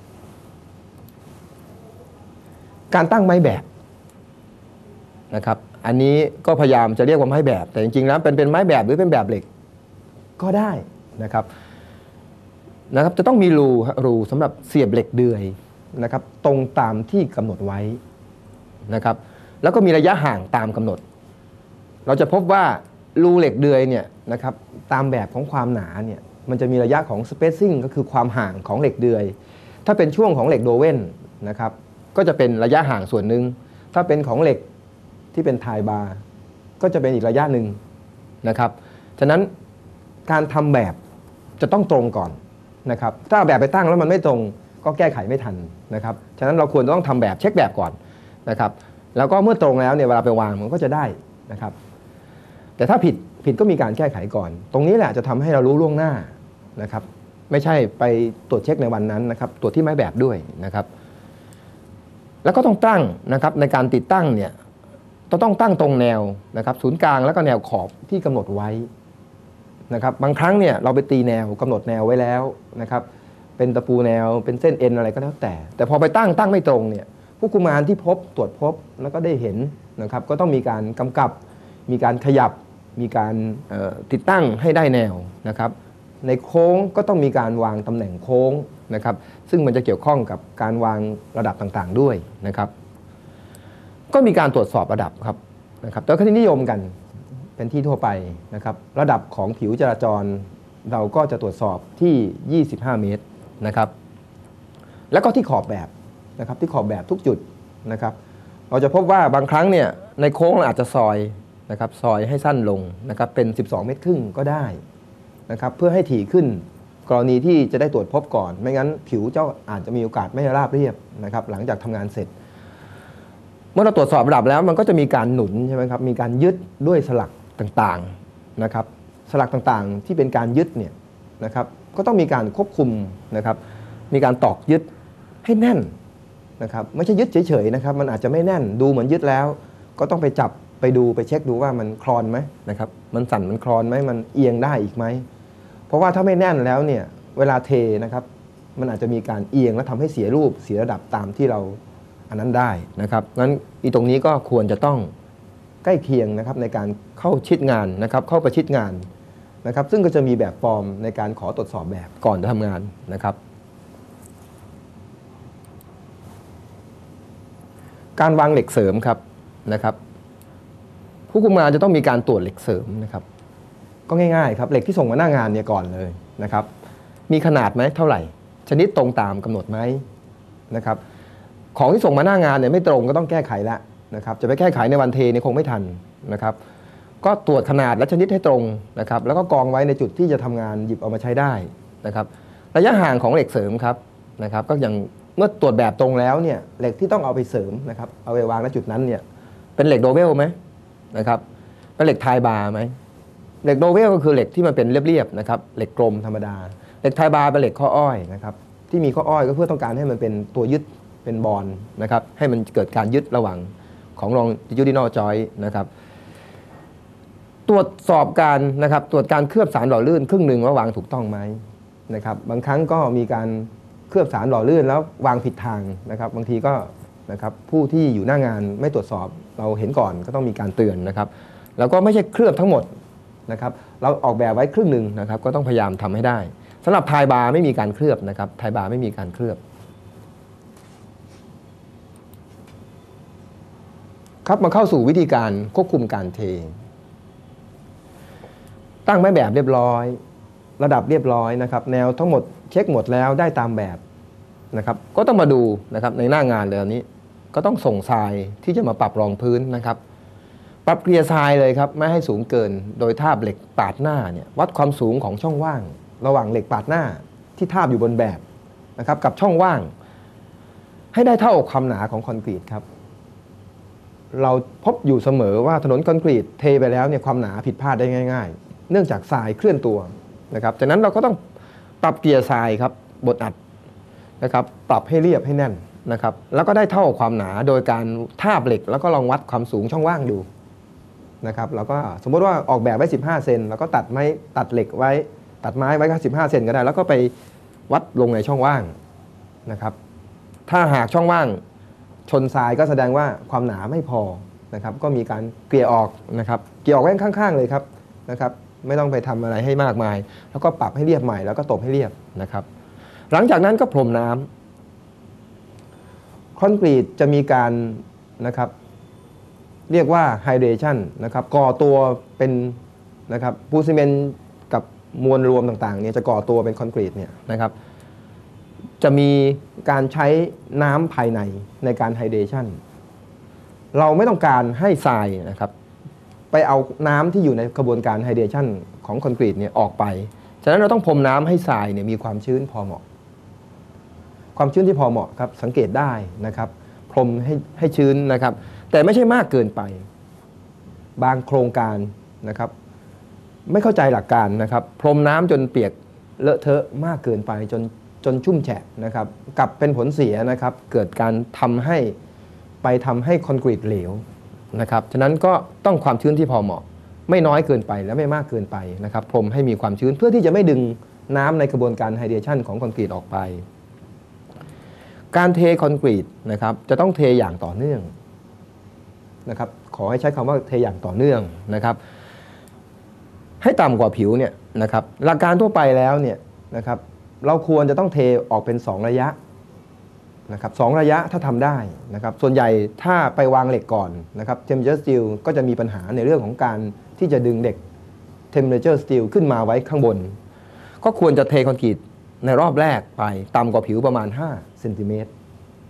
การตั้งไม้แบบนะครับอันนี้ก็พยายามจะเรียกว่าไม้แบบแต่จริงๆแล้วเป็นเป็นไม้แบบหรือเป็นแบบเหล็กก็ได้นะครับนะครับจะต้องมีรูรูสำหรับเสียบเหล็กเดือยนะครับตรงตามที่กำหนดไว้นะครับแล้วก็มีระยะห่างตามกำหนดเราจะพบว่ารูเหล็กเดือยเนี่ยนะครับตามแบบของความหนาเนี่ยมันจะมีระยะของ spacing ก็คือความห่างของเหล็กเดือยถ้าเป็นช่วงของเหล็กโดเวนนะครับก็จะเป็นระยะห่างส่วนหนึ่งถ้าเป็นของเหล็กที่เป็นไทบาร์ก็จะเป็นอีกระยะหนึ่งนะครับฉะนั้นการทำแบบจะต้องตรงก่อนนะครับถ้าเอาแบบไปตั้งแล้วมันไม่ตรงก็แก้ไขไม่ทันนะครับฉะนั้นเราควรต้องทำแบบเช็คแบบก่อนนะครับแล้วก็เมื่อตรงแล้วเนี่ยเวลาไปวางมันก็จะได้นะครับแต่ถ้าผิดผิดก็มีการแก้ไขก่อนตรงนี้แหละจะทำให้เรารู้ล่วงหน้านะครับไม่ใช่ไปตรวจเช็คในวันนั้นนะครับตรวจที่ไม้แบบด้วยนะครับแล้วก็ต้องตั้งนะครับในการติดตั้งเนี่ยต้องตั้งตรงแนวนะครับศูนย์กลางแล้วก็แนวขอบที่กำหนดไว้นะครับบางครั้งเนี่ยเราไปตีแนวกำหนดแนวไว้แล้วนะครับเป็นตะปูแนวเป็นเส้นเอ็นอะไรก็แล้วแต่แต่พอไปตั้งตั้งไม่ตรงเนี่ยผู้คุมงานที่พบตรวจพบแล้วก็ได้เห็นนะครับก็ต้องมีการกำกับมีการขยับมีการติดตั้งให้ได้แนวนะครับในโค้งก็ต้องมีการวางตำแหน่งโค้งนะครับซึ่งมันจะเกี่ยวข้องกับการวางระดับต่างๆด้วยนะครับก็มีการตรวจสอบระดับครับนะครับแต่ที่นิยมกันเป็นที่ทั่วไปนะครับระดับของผิวจราจรเราก็จะตรวจสอบที่ยี่สิบห้าเมตรนะครับแล้วก็ที่ขอบแบบนะครับที่ขอบแบบทุกจุดนะครับเราจะพบว่าบางครั้งเนี่ยในโค้งเราอาจจะซอยนะครับซอยให้สั้นลงนะครับเป็นสิบสองเมตรครึ่งก็ได้นะครับเพื่อให้ถี่ขึ้นกรณีที่จะได้ตรวจพบก่อนไม่งั้นผิวเจ้าอาจจะมีโอกาสไม่ราบเรียบนะครับหลังจากทำงานเสร็จเมื่อเราตรวจสอบระดับแล้วมันก็จะมีการหนุนใช่ไหมครับมีการยึดด้วยสลักต่างๆนะครับสลักต่างๆที่เป็นการยึดเนี่ยนะครับก็ต้องมีการควบคุมนะครับมีการตอกยึดให้แน่นนะครับไม่ใช่ยึดเฉยๆนะครับมันอาจจะไม่แน่นดูเหมือนยึดแล้วก็ต้องไปจับไปดูไปเช็คดูว่ามันคลอนไหมนะครับมันสั่นมันคลอนไหมมันเอียงได้อีกไหมเพราะว่าถ้าไม่แน่นแล้วเนี่ยเวลาเทนะครับมันอาจจะมีการเอียงและทำให้เสียรูปเสียระดับตามที่เราอันนั้นได้นะครับงั้นอีตรงนี้ก็ควรจะต้องใกล้เคียงนะครับในการเข้าชิดงานนะครับเข้าประชิดงานนะครับซึ่งก็จะมีแบบฟอร์มในการขอตรวจสอบแบบก่อนจะทำงานนะครับการวางเหล็กเสริมครับนะครับผู้คุมงานจะต้องมีการตรวจเหล็กเสริมนะครับก็ง่ายๆครับเหล็กที่ส่งมาหน้างานเนี่ยก่อนเลยนะครับมีขนาดไหมเท่าไหร่ชนิดตรงตามกำหนดไหมนะครับของที่ส่งมาหน้างานเนี่ยไม่ตรงก็ต้องแก้ไขแล้วนะครับจะไปแก้ไขในวันเทเนี่ยคงไม่ทันนะครับก็ตรวจขนาดและชนิดให้ตรงนะครับแล้วก็กองไว้ในจุดที่จะทำงานหยิบเอามาใช้ได้นะครับระยะห่างของเหล็กเสริมครับนะครับก็อย่างเมื่อตรวจแบบตรงแล้วเนี่ยเหล็กที่ต้องเอาไปเสริมนะครับเอาไปวางณจุดนั้นเนี่ยเป็นเหล็กโดเวลไหมนะครับเป็นเหล็กไทบาร์ไหมเหล็กโดเวลก็คือเหล็กที่มันเป็นเรียบๆนะครับเหล็กกลมธรรมดาเหล็กไทบาร์เป็นเหล็กข้ออ้อยนะครับที่มีข้ออ้อยก็เพื่อต้องการให้มันเป็นตัวยึดเป็นบอลนะครับให้มันเกิดการยึดระหว่างของรองดิจิทัลจอยนะครับตรวจสอบการนะครับตรวจการเคลือบสารหล่อลื่นครึ่งหนึ่งว่าวางถูกต้องไหมนะครับบางครั้งก็มีการเคลือบสารหล่อลื่นแล้ววางผิดทางนะครับบางทีก็นะครับผู้ที่อยู่หน้างานไม่ตรวจสอบเราเห็นก่อนก็ต้องมีการเตือนนะครับแล้วก็ไม่ใช่เคลือบทั้งหมดนะครับเราออกแบบไว้ครึ่งหนึ่งนะครับก็ต้องพยายามทำให้ได้สำหรับไทบาร์ไม่มีการเคลือบนะครับไทบาร์ไม่มีการเคลือบครับมาเข้าสู่วิธีการควบคุมการเทตั้งไม้แบบเรียบร้อยระดับเรียบร้อยนะครับแนวทั้งหมดเช็คหมดแล้วได้ตามแบบนะครับก็ต้องมาดูนะครับในหน้างานเลยนี้ก็ต้องส่งทรายที่จะมาปรับรองพื้นนะครับปรับเกลี่ยทรายเลยครับไม่ให้สูงเกินโดยทาบเหล็กปาดหน้าเนี่ยวัดความสูงของช่องว่างระหว่างเหล็กปาดหน้าที่ทาบอยู่บนแบบนะครับกับช่องว่างให้ได้เท่าความหนาของคอนกรีตครับเราพบอยู่เสมอว่าถนนคอนกรีตเทไปแล้วเนี่ยความหนาผิดพลาดได้ง่ายๆเนื่องจากทรายเคลื่อนตัวนะครับจากนั้นเราก็ต้องปรับเกลี่ยทรายครับบดอัดนะครับปรับให้เรียบให้แน่นนะครับแล้วก็ได้เท่าความหนาโดยการทาบเหล็กแล้วก็ลองวัดความสูงช่องว่างดูนะครับแล้วก็สมมติว่าออกแบบไว้สิบห้าเซนแล้วก็ตัดไม้ตัดเหล็กไว้ตัดไม้ไว้แค่สิบห้าเซนก็ได้แล้วก็ไปวัดลงในช่องว่างนะครับถ้าหากช่องว่างชนทรายก็แสดงว่าความหนาไม่พอนะครับก็มีการเกลี่ยออกนะครับเกลี่ยออกไว้ข้างๆเลยครับนะครับไม่ต้องไปทำอะไรให้มากมายแล้วก็ปรับให้เรียบใหม่แล้วก็ตบให้เรียบนะครับหลังจากนั้นก็พรมน้ำคอนกรีตจะมีการนะครับเรียกว่าไฮเดรชันนะครับก่อตัวเป็นนะครับปูนซีเมนต์กับมวลรวมต่างๆเนี่ยจะก่อตัวเป็นคอนกรีตเนี่ยนะครับจะมีการใช้น้ำภายในในการไฮเดรชันเราไม่ต้องการให้ทรายนะครับไปเอาน้ำที่อยู่ในกระบวนการไฮเดรชันของคอนกรีตเนี่ยออกไปฉะนั้นเราต้องพรมน้ำให้ทรายเนี่ยมีความชื้นพอเหมาะความชื้นที่พอเหมาะครับสังเกตได้นะครับพรมให้ให้ชื้นนะครับแต่ไม่ใช่มากเกินไปบางโครงการนะครับไม่เข้าใจหลักการนะครับพรมน้ำจนเปียกเลอะเทอะมากเกินไปจนจนชุ่มแฉะนะครับกลับเป็นผลเสียนะครับเกิดการทำให้ไปทำให้คอนกรีตเหลวนะครับฉะนั้นก็ต้องความชื้นที่พอเหมาะไม่น้อยเกินไปและไม่มากเกินไปนะครับพรมให้มีความชื้นเพื่อที่จะไม่ดึงน้ำในกระบวนการไฮเดรชันของคอนกรีตออกไปการเทคอนกรีตนะครับจะต้องเทอย่างต่อเนื่องนะครับขอให้ใช้คำว่าเทอย่างต่อเนื่องนะครับให้ต่ำกว่าผิวเนี่ยนะครับหลักการทั่วไปแล้วเนี่ยนะครับเราควรจะต้องเทออกเป็นสองระยะนะครับสองระยะถ้าทำได้นะครับส่วนใหญ่ถ้าไปวางเหล็กก่อนนะครับ temperature steel ก็จะมีปัญหาในเรื่องของการที่จะดึงเหล็ก temperature steel ขึ้นมาไว้ข้างบนก็ควรจะเทคอนกรีตในรอบแรกไปต่ำกว่าผิวประมาณห้าเซนติเมตร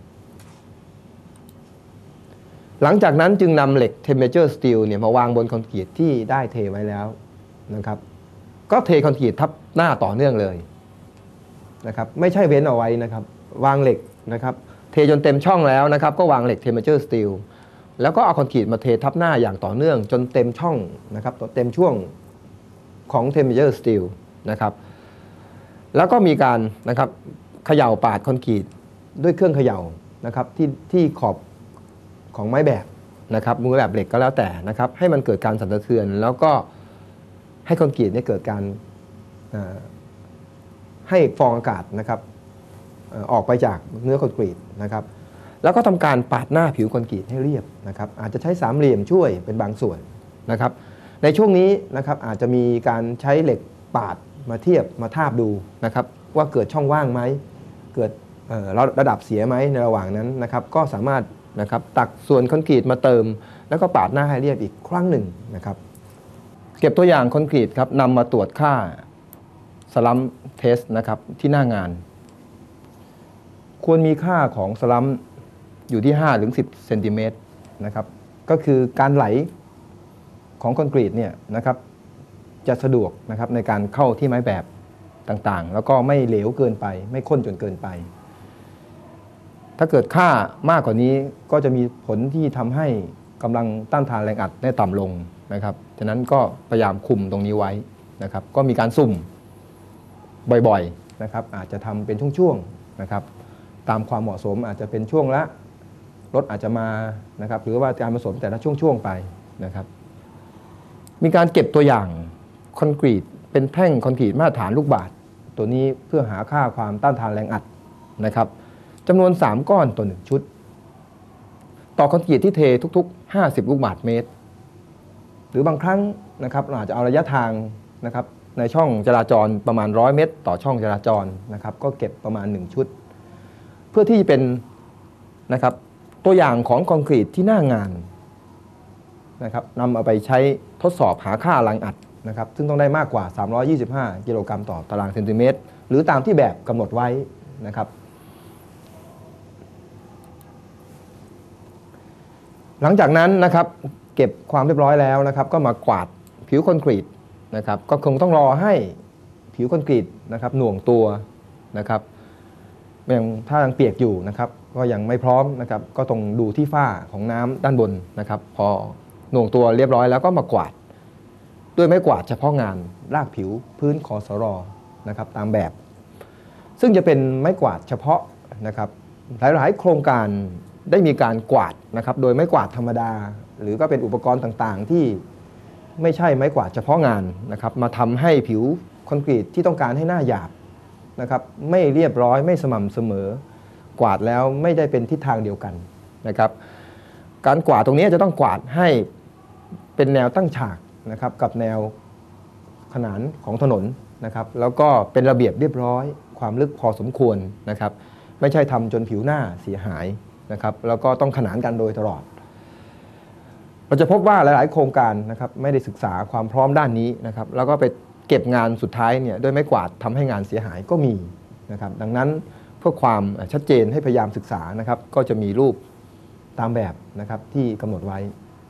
หลังจากนั้นจึงนำเหล็ก temperature steel เนี่ยมาวางบนคอนกรีตที่ได้เทไว้แล้วนะครับก็เทคอนกรีตทับหน้าต่อเนื่องเลยนะครับไม่ใช่เว้นเอาไว้นะครับวางเหล็กนะครับเทจนเต็มช่องแล้วนะครับก็วางเหล็ก temperature steel แล้วก็เอาคอนกรีตมาเททับหน้าอย่างต่อเนื่องจนเต็มช่องนะครับเต็มช่วงของ temperature steel นะครับแล้วก็มีการนะครับเขย่าปาดคอนกรีตด้วยเครื่องเขย่านะครับที่ที่ขอบของไม้แบบนะครับมือแบบเหล็กก็แล้วแต่นะครับให้มันเกิดการสั่นสะเทือนแล้วก็ให้คอนกรีตเนี่ยเกิดการให้ฟองอากาศนะครับออกไปจากเนื้อคอนกรีตนะครับแล้วก็ทำการปาดหน้าผิวคอนกรีตให้เรียบนะครับอาจจะใช้สามเหลี่ยมช่วยเป็นบางส่วนนะครับในช่วงนี้นะครับอาจจะมีการใช้เหล็กปาดมาเทียบมาทาบดูนะครับว่าเกิดช่องว่างไหมเกิดระดับเสียไหมในระหว่างนั้นนะครับก็สามารถนะครับตักส่วนคอนกรีตมาเติมแล้วก็ปาดหน้าให้เรียบอีกครั้งหนึ่งนะครับเก็บตัวอย่างคอนกรีตครับนำมาตรวจค่าสลัมเทสนะครับที่หน้างานควรมีค่าของสลัมอยู่ที่ห้าถึงสิบเซนติเมตรนะครับก็คือการไหลของคอนกรีตเนี่ยนะครับจะสะดวกนะครับในการเข้าที่ไม้แบบต่างๆแล้วก็ไม่เหลวเกินไปไม่ข้นจนเกินไปถ้าเกิดค่ามากกว่านี้ก็จะมีผลที่ทำให้กำลังต้านทานแรงอัดได้ต่ำลงนะครับฉะนั้นก็พยายามคุมตรงนี้ไว้นะครับก็มีการซุ่มบ่อยๆนะครับอาจจะทำเป็นช่วงๆนะครับตามความเหมาะสมอาจจะเป็นช่วงละรถอาจจะมานะครับหรือว่าการผสมแต่ละช่วงๆไปนะครับมีการเก็บตัวอย่างคอนกรีตเป็นแท่งคอนกรีตมาตรฐานลูกบาศก์ตัวนี้เพื่อหาค่าความต้านทานแรงอัดนะครับจำนวนสามก้อนต่อหนึ่งชุดต่อคอนกรีตที่เททุกๆห้าสิบลูกบาศก์เมตรหรือบางครั้งนะครับเราอาจจะเอาระยะทางนะครับในช่องจราจรประมาณหนึ่งร้อยเมตรต่อช่องจราจรนะครับก็เก็บประมาณหนึ่งชุดเพื่อที่เป็นนะครับตัวอย่างของคอนกรีตที่หน้างานนะครับนำเอาไปใช้ทดสอบหาค่าแรงอัดนะครับซึ่งต้องได้มากกว่าสามร้อยยี่สิบห้ากิโลกรัมต่อตารางเซนติเมตรหรือตามที่แบบกำหนดไว้นะครับหลังจากนั้นนะครับเก็บความเรียบร้อยแล้วนะครับก็มากวาดผิวคอนกรีตนะครับก็คงต้องรอให้ผิวคอนกรีตนะครับหน่วงตัวนะครับยังถ้ายังเปียกอยู่นะครับก็ยังไม่พร้อมนะครับก็ต้องดูที่ฝ้าของน้ำด้านบนนะครับพอหน่วงตัวเรียบร้อยแล้วก็มากวาดด้วยไม้กวาดเฉพาะงานรากผิวพื้นคสร.นะครับตามแบบซึ่งจะเป็นไม้กวาดเฉพาะนะครับหลายๆโครงการได้มีการกวาดนะครับโดยไม้กวาดธรรมดาหรือก็เป็นอุปกรณ์ต่างๆที่ไม่ใช่ไม้กวาดเฉพาะงานนะครับมาทำให้ผิวคอนกรีตที่ต้องการให้หน้าหยาบนะครับไม่เรียบร้อยไม่สม่ำเสมอกวาดแล้วไม่ได้เป็นทิศทางเดียวกันนะครับการกวาดตรงนี้จะต้องกวาดให้เป็นแนวตั้งฉากนะครับกับแนวขนานของถนนนะครับแล้วก็เป็นระเบียบเรียบร้อยความลึกพอสมควรนะครับไม่ใช่ทำจนผิวหน้าเสียหายนะครับแล้วก็ต้องขนานกันโดยตลอดเราจะพบว่าหลายๆโครงการนะครับไม่ได้ศึกษาความพร้อมด้านนี้นะครับแล้วก็ไปเก็บงานสุดท้ายเนี่ยด้วยไม้กวาดทำให้งานเสียหายก็มีนะครับดังนั้นเพื่อความชัดเจนให้พยายามศึกษานะครับก็จะมีรูปตามแบบนะครับที่กำหนดไว้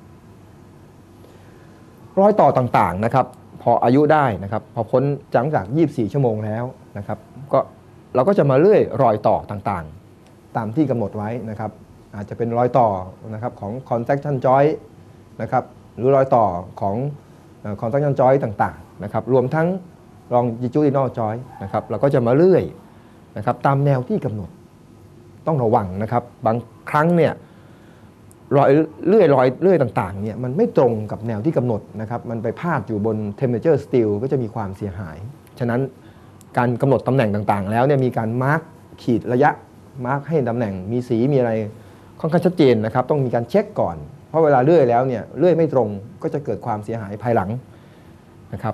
รอยต่อต่างๆนะครับพออายุได้นะครับพอพ้นจังจากยี่สิบสี่ชั่วโมงแล้วนะครับก็เราก็จะมาเลื่อยรอยต่อต่างๆตามที่กำหนดไว้นะครับอาจจะเป็นรอยต่อนะครับของ contaction joint นะครับหรือรอยต่อของ contaction joint ต่างๆนะครับรวมทั้ง longitudinal joint นะครับเราก็จะมาเลื่อยนะครับตามแนวที่กำหนดต้องระวังนะครับบางครั้งเนี่ยรอยเลื่อยรอยเลื่อยต่างๆเนี่ยมันไม่ตรงกับแนวที่กำหนดนะครับมันไปพาดอยู่บน temperature steel ก็จะมีความเสียหายฉะนั้นการกำหนดตำแหน่งต่างๆแล้วเนี่ยมีการมาร์กขีดระยะมาร์กให้ตำแหน่งมีสีมีอะไรค่อนข้างชัดเจนนะครับต้องมีการเช็คก่อนเพราะเวลาเลื่อยแล้วเนี่ยเลื่อยไม่ตรงก็จะเกิดความเสียหายภายหลังนะครับ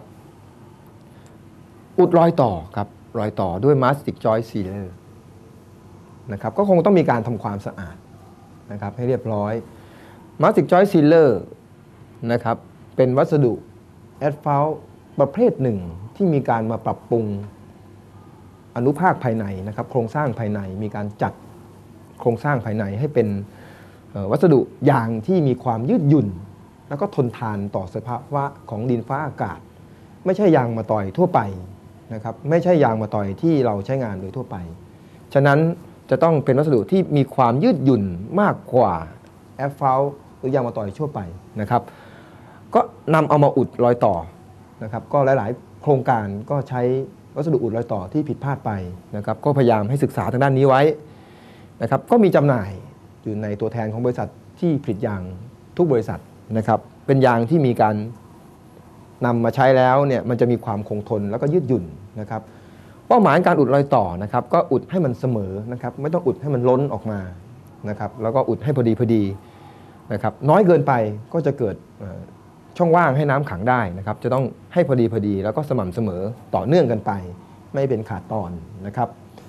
อุดรอยต่อครับรอยต่อด้วย mastic joint sealer นะครับก็คงต้องมีการทำความสะอาดนะครับให้เรียบร้อย mastic joint sealer นะครับเป็นวัสดุ asphalt ประเภทหนึ่งที่มีการมาปรับปรุงอนุภาคภายในนะครับโครงสร้างภายในมีการจัดโครงสร้างภายในให้เป็นวัสดุยางที่มีความยืดหยุ่นแล้วก็ทนทานต่อสภาวะของดินฟ้าอากาศไม่ใช่ยางมะตอยทั่วไปนะครับไม่ใช่ยางมะตอยที่เราใช้งานโดยทั่วไปฉะนั้นจะต้องเป็นวัสดุที่มีความยืดหยุ่นมากกว่าแอสฟัลต์หรือยางมะตอยทั่วไปนะครับก็นำเอามาอุดรอยต่อนะครับก็หลายๆโครงการก็ใช้วัสดุอุดรอยต่อที่ผิดพลาดไปนะครับก็พยายามให้ศึกษาทางด้านนี้ไว้นะครับก็มีจำหน่ายอยู่ในตัวแทนของบริษัทที่ผลิตยางทุกบริษัทนะครับเป็นยางที่มีการนำมาใช้แล้วเนี่ยมันจะมีความคงทนแล้วก็ยืดหยุ่นนะครับเป้าหมายการอุดรอยต่อนะครับก็อุดให้มันเสมอนะครับไม่ต้องอุดให้มันล้นออกมานะครับแล้วก็อุดให้พอดีพอดีนะครับน้อยเกินไปก็จะเกิดช่องว่างให้น้ำขังได้นะครับจะต้องให้พอดีพอดีแล้วก็สม่ำเสมอต่อเนื่องกันไปไม่เป็นขาดตอนนะครับ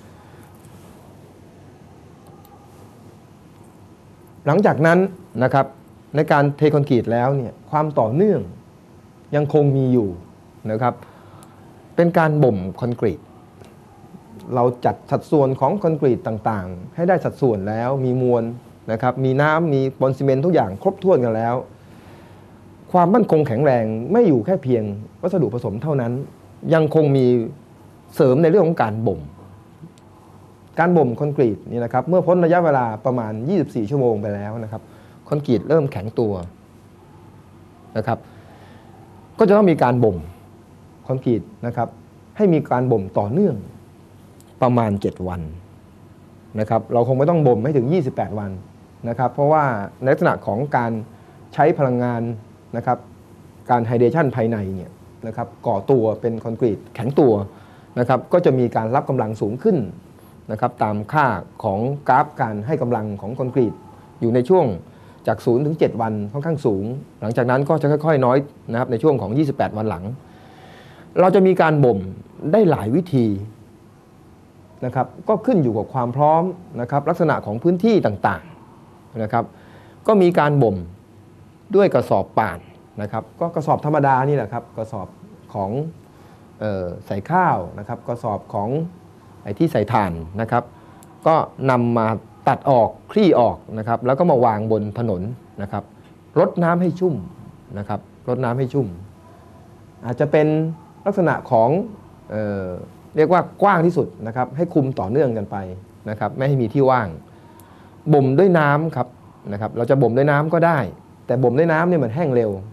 หลังจากนั้นนะครับในการเทคอนกรีตแล้วเนี่ยความต่อเนื่องยังคงมีอยู่นะครับเป็นการบ่มคอนกรีตเราจัดสัดส่วนของคอนกรีตต่างๆให้ได้สัดส่วนแล้วมีมวลนะครับมีน้ำมีปนซีเมนต์ทุกอย่างครบถ้วนกันแล้วความมั่นคงแข็งแรงไม่อยู่แค่เพียงวัสดุผสมเท่านั้นยังคงมีเสริมในเรื่องของการบ่มการบ่มคอนกรีตนี่นะครับเมื่อพ้นระยะเวลาประมาณยี่สิบสี่ชั่วโมงไปแล้วนะครับคอนกรีตเริ่มแข็งตัวนะครับก็จะต้องมีการบ่มคอนกรีตนะครับให้มีการบ่มต่อเนื่องประมาณเจ็ดวันนะครับเราคงไม่ต้องบ่มให้ถึงยี่สิบแปดวันนะครับเพราะว่าในลักษณะของการใช้พลังงานนะครับการไฮเดรชันภายในเนี่ยนะครับก่อตัวเป็นคอนกรีตแข็งตัวนะครับก็จะมีการรับกำลังสูงขึ้นนะครับตามค่าของกราฟการให้กำลังของคอนกรีตอยู่ในช่วงจากศูนย์ถึงเจ็ดวันค่อนข้างสูงหลังจากนั้นก็จะค่อยๆน้อยนะครับในช่วงของยี่สิบแปดวันหลังเราจะมีการบ่มได้หลายวิธีนะครับก็ขึ้นอยู่กับความพร้อมนะครับลักษณะของพื้นที่ต่างๆนะครับก็มีการบ่มด้วยกระสอบป่านนะครับก็กระสอบธรรมดานี่แหละครับกระสอบของเอ่อใส่ข้าวนะครับกระสอบของไอ้ที่ใส่ถ่านนะครับก็นำมาตัดออกคลี่ออกนะครับแล้วก็มาวางบนถนนนะครับรดน้ำให้ชุ่มนะครับรดน้ำให้ชุ่มอาจจะเป็นลักษณะของเอ่อเรียกว่ากว้างที่สุดนะครับให้คุมต่อเนื่องกันไปนะครับไม่ให้มีที่ว่างบ่มด้วยน้ำครับนะครับเราจะบ่มด้วยน้ำก็ได้แต่บ่มด้วยน้ำเนี่ยมันแห้งเร็ว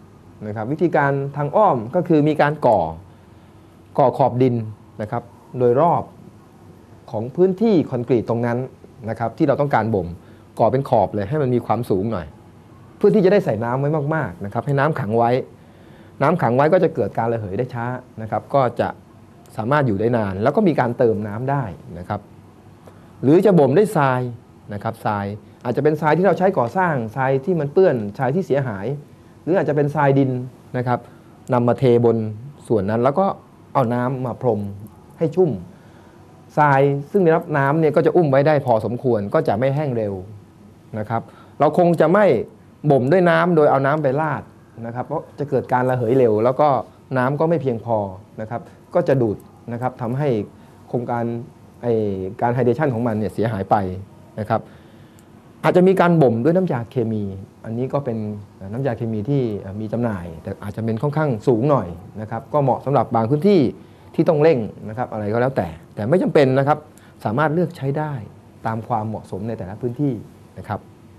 นะครับวิธีการทางอ้อมก็คือมีการก่อก่อขอบดินนะครับโดยรอบของพื้นที่คอนกรีตตรงนั้นนะครับที่เราต้องการบ่มก่อเป็นขอบเลยให้มันมีความสูงหน่อยเพื่อที่จะได้ใส่น้ำไว้มากๆนะครับให้น้ำขังไว้น้ำขังไว้ก็จะเกิดการระเหยได้ช้านะครับก็จะสามารถอยู่ได้นานแล้วก็มีการเติมน้ำได้นะครับหรือจะบ่มด้วยทรายนะครับทรายอาจจะเป็นทรายที่เราใช้ก่อสร้างทรายที่มันเปื้อนทรายที่เสียหายหรืออาจจะเป็นทรายดินนะครับนำมาเทบนส่วนนั้นแล้วก็เอาน้ำมาพรมให้ชุ่มทรายซึ่งได้รับน้ำเนี่ยก็จะอุ้มไว้ได้พอสมควรก็จะไม่แห้งเร็วนะครับเราคงจะไม่บ่มด้วยน้ำโดยเอาน้ำไปราดนะครับเพราะจะเกิดการระเหยเร็วแล้วก็น้ำก็ไม่เพียงพอนะครับก็จะดูดนะครับทำให้โครงการไอการไฮเดรชันของมันเนี่ยเสียหายไปนะครับอาจจะมีการบ่มด้วยน้ำยาเคมีอันนี้ก็เป็นน้ำยาเคมีที่มีจำหน่ายแต่อาจจะเป็นค่อนข้างสูงหน่อยนะครับก็เหมาะสำหรับบางพื้นที่ที่ต้องเร่งนะครับอะไรก็แล้วแต่แต่ไม่จำเป็นนะครับสามารถเลือกใช้ได้ตามความเหมาะสมในแต่ละพื้นที่นะครับ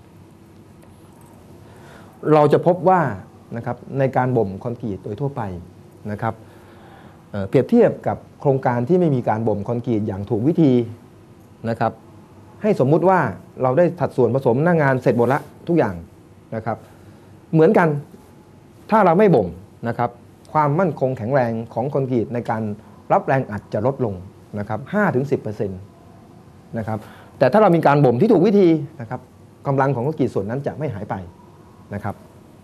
เราจะพบว่านะครับในการบ่มคอนกรีตโดยทั่วไปนะครับเอ่อเปรียบเทียบกับโครงการที่ไม่มีการบ่มคอนกรีตอย่างถูกวิธีนะครับให้สมมุติว่าเราได้สัดส่วนผสมหน้างานเสร็จหมดแล้วทุกอย่างนะครับเหมือนกันถ้าเราไม่บ่มนะครับความมั่นคงแข็งแรงของคอนกรีตในการรับแรงอัดจะลดลงนะครับ ห้าถึงสิบเปอร์เซ็นต์ นะครับแต่ถ้าเรามีการบ่มที่ถูกวิธีนะครับกำลังของคอนกรีตส่วนนั้นจะไม่หายไปนะครับ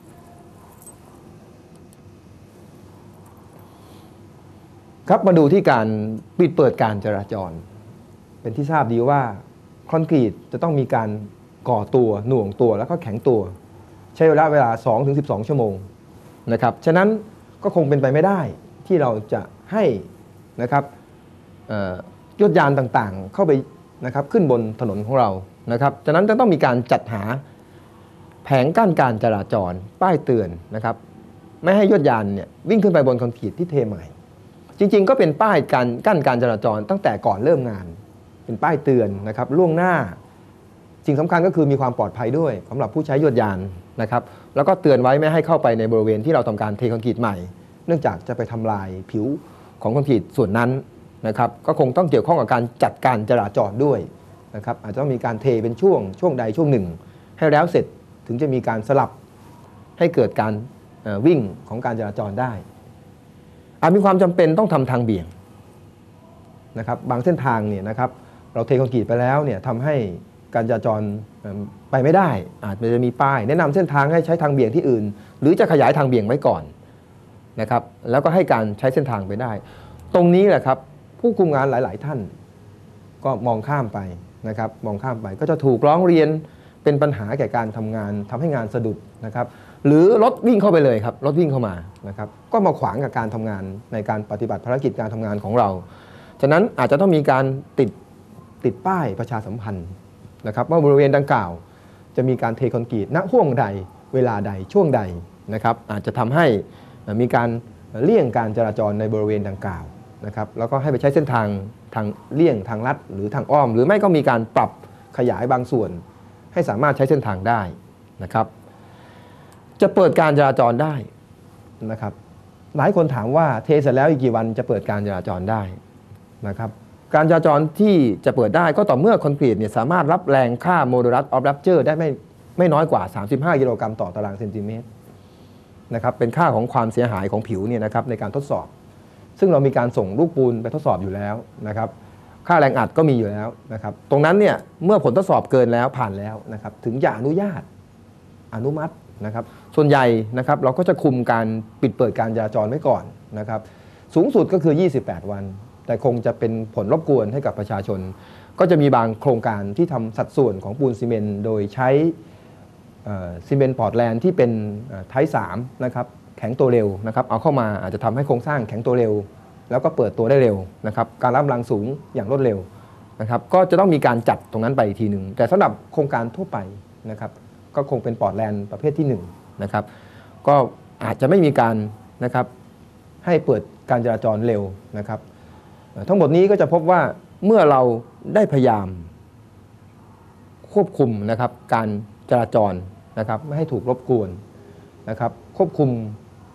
ครับมาดูที่การปิดเปิดการจราจรเป็นที่ทราบดีว่าคอนกรีตจะต้องมีการก่อตัวหน่วงตัวแล้วก็แข็งตัวใช้เวลาเวลา สองถึงสิบสอง ชั่วโมงนะครับฉะนั้นก็คงเป็นไปไม่ได้ที่เราจะให้นะครับยวดยานต่างๆเข้าไปนะครับขึ้นบนถนนของเรานะครับฉะนั้นจะต้องมีการจัดหาแผงกั้นการจราจรป้ายเตือนนะครับไม่ให้ยวดยานเนี่ยวิ่งขึ้นไปบนคอนกรีตที่เทใหม่จริงๆก็เป็นป้ายการกั้นการจราจรตั้งแต่ก่อนเริ่มงานเป็นป้ายเตือนนะครับล่วงหน้าสิ่งสำคัญก็คือมีความปลอดภัยด้วยสำหรับผู้ใช้ยวดยานนะครับแล้วก็เตือนไว้ไม่ให้เข้าไปในบริเวณที่เราทำการเทคอนกรีตใหม่เนื่องจากจะไปทำลายผิวของคอนกรีตส่วนนั้นนะครับก็คงต้องเกี่ยวข้องกับการจัดการจราจรด้วยนะครับอาจจะต้องมีการเทเป็นช่วงช่วงใดช่วงหนึ่งให้แล้วเสร็จถึงจะมีการสลับให้เกิดการวิ่งของการจราจรได้อาจมีความจำเป็นต้องทำทางเบี่ยงนะครับบางเส้นทางเนี่ยนะครับเราเทคอนกรีตไปแล้วเนี่ยทำให้การจราจรไปไม่ได้อาจจะมีป้ายแนะนำเส้นทางให้ใช้ทางเบี่ยงที่อื่นหรือจะขยายทางเบี่ยงไว้ก่อนนะครับแล้วก็ให้การใช้เส้นทางไปได้ตรงนี้แหละครับผู้คุมงานหลายๆท่านก็มองข้ามไปนะครับมองข้ามไปก็จะถูกร้องเรียนเป็นปัญหาแก่การทำงานทำให้งานสะดุดนะครับหรือรถวิ่งเข้าไปเลยครับรถวิ่งเข้ามานะครับก็มาขวางกับการทำงานในการปฏิบัติภารกิจการทำงานของเราฉะนั้นอาจจะต้องมีการติดติดป้ายประชาสัมพันธ์นะครับว่าบริเวณดังกล่าวจะมีการเทคอนกรีตณห่วงใดเวลาใดช่วงใดนะครับอาจจะทำให้มีการเลี่ยงการจราจรในบริเวณดังกล่าวนะครับแล้วก็ให้ไปใช้เส้นทางทางเลี่ยงทางลัดหรือทางอ้อมหรือไม่ก็มีการปรับขยายบางส่วนให้สามารถใช้เส้นทางได้นะครับจะเปิดการจราจรได้นะครับหลายคนถามว่าเทเสร็จแล้วอีกกี่วันจะเปิดการจราจรได้นะครับการจราจรที่จะเปิดได้ก็ต่อเมื่อคอนกรีตเนี่ยสามารถรับแรงค่าโมดูลัสออฟแรปเจอร์ได้ไม่ไม่น้อยกว่าสามสิบห้ากิโลกรัมต่อตารางเซนติเมตรนะครับเป็นค่าของความเสียหายของผิวเนี่ยนะครับในการทดสอบซึ่งเรามีการส่งลูกปูนไปทดสอบอยู่แล้วนะครับค่าแรงอัดก็มีอยู่แล้วนะครับตรงนั้นเนี่ยเมื่อผลทดสอบเกินแล้วผ่านแล้วนะครับถึงจะอนุญาตอนุมัตินะครับส่วนใหญ่นะครับเราก็จะคุมการปิดเปิดการจราจรไว้ก่อนนะครับสูงสุดก็คือยี่สิบแปดวันแต่คงจะเป็นผลรบกวนให้กับประชาชนก็จะมีบางโครงการที่ทำสัดส่วนของปูนซีเมนต์โดยใช้ซีเมนต์พอร์ตแลนด์ที่เป็นไทป์สามนะครับแข็งตัวเร็วนะครับเอาเข้ามาอาจจะทำให้โครงสร้างแข็งตัวเร็วแล้วก็เปิดตัวได้เร็วนะครับการรับกำลังสูงอย่างรวดเร็วนะครับก็จะต้องมีการจัดตรงนั้นไปอีกทีหนึ่งแต่สำหรับโครงการทั่วไปนะครับก็คงเป็นพอร์ตแลนด์ประเภทที่หนึ่งนะครับก็อาจจะไม่มีการนะครับให้เปิดการจราจรเร็วนะครับทั้งหมดนี้ก็จะพบว่าเมื่อเราได้พยายามควบคุมนะครับการจราจรนะครับไม่ให้ถูกรบกวนนะครับควบคุม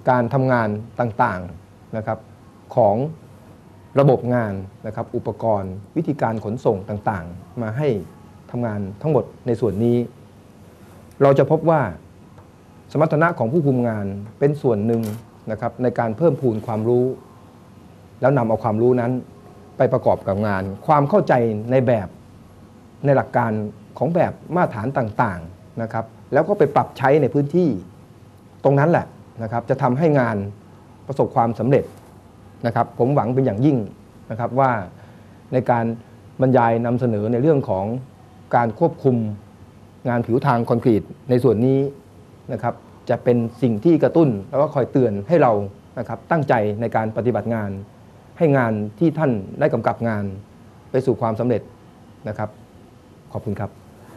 การทำงานต่างๆนะครับของระบบงานนะครับอุปกรณ์วิธีการขนส่งต่างๆมาให้ทำงานทั้งหมดในส่วนนี้เราจะพบว่าสมรรถนะของผู้คุมงานเป็นส่วนหนึ่งนะครับในการเพิ่มพูนความรู้แล้วนำเอาความรู้นั้นไปประกอบกับงานความเข้าใจในแบบในหลักการของแบบมาตรฐานต่างๆนะครับแล้วก็ไปปรับใช้ในพื้นที่ตรงนั้นแหละนะครับจะทำให้งานประสบความสำเร็จนะครับผมหวังเป็นอย่างยิ่งนะครับว่าในการบรรยายนำเสนอในเรื่องของการควบคุมงานผิวทางคอนกรีตในส่วนนี้นะครับจะเป็นสิ่งที่กระตุ้นแล้วก็คอยเตือนให้เรานะครับตั้งใจในการปฏิบัติงานให้งานที่ท่านได้กำกับงานไปสู่ความสำเร็จนะครับขอบคุณครับ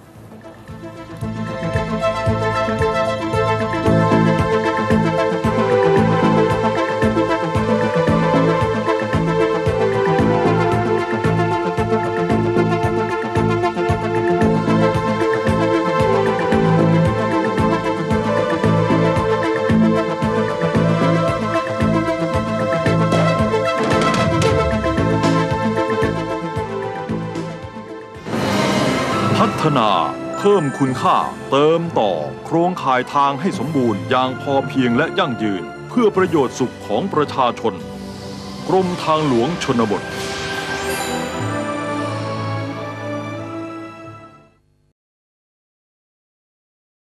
พัฒนาเพิ่มคุณค่าเติมต่อโครงข่ายทางให้สมบูรณ์อย่างพอเพียงและยั่งยืนเพื่อประโยชน์สุขของประชาชนกรมทางหลวงชนบท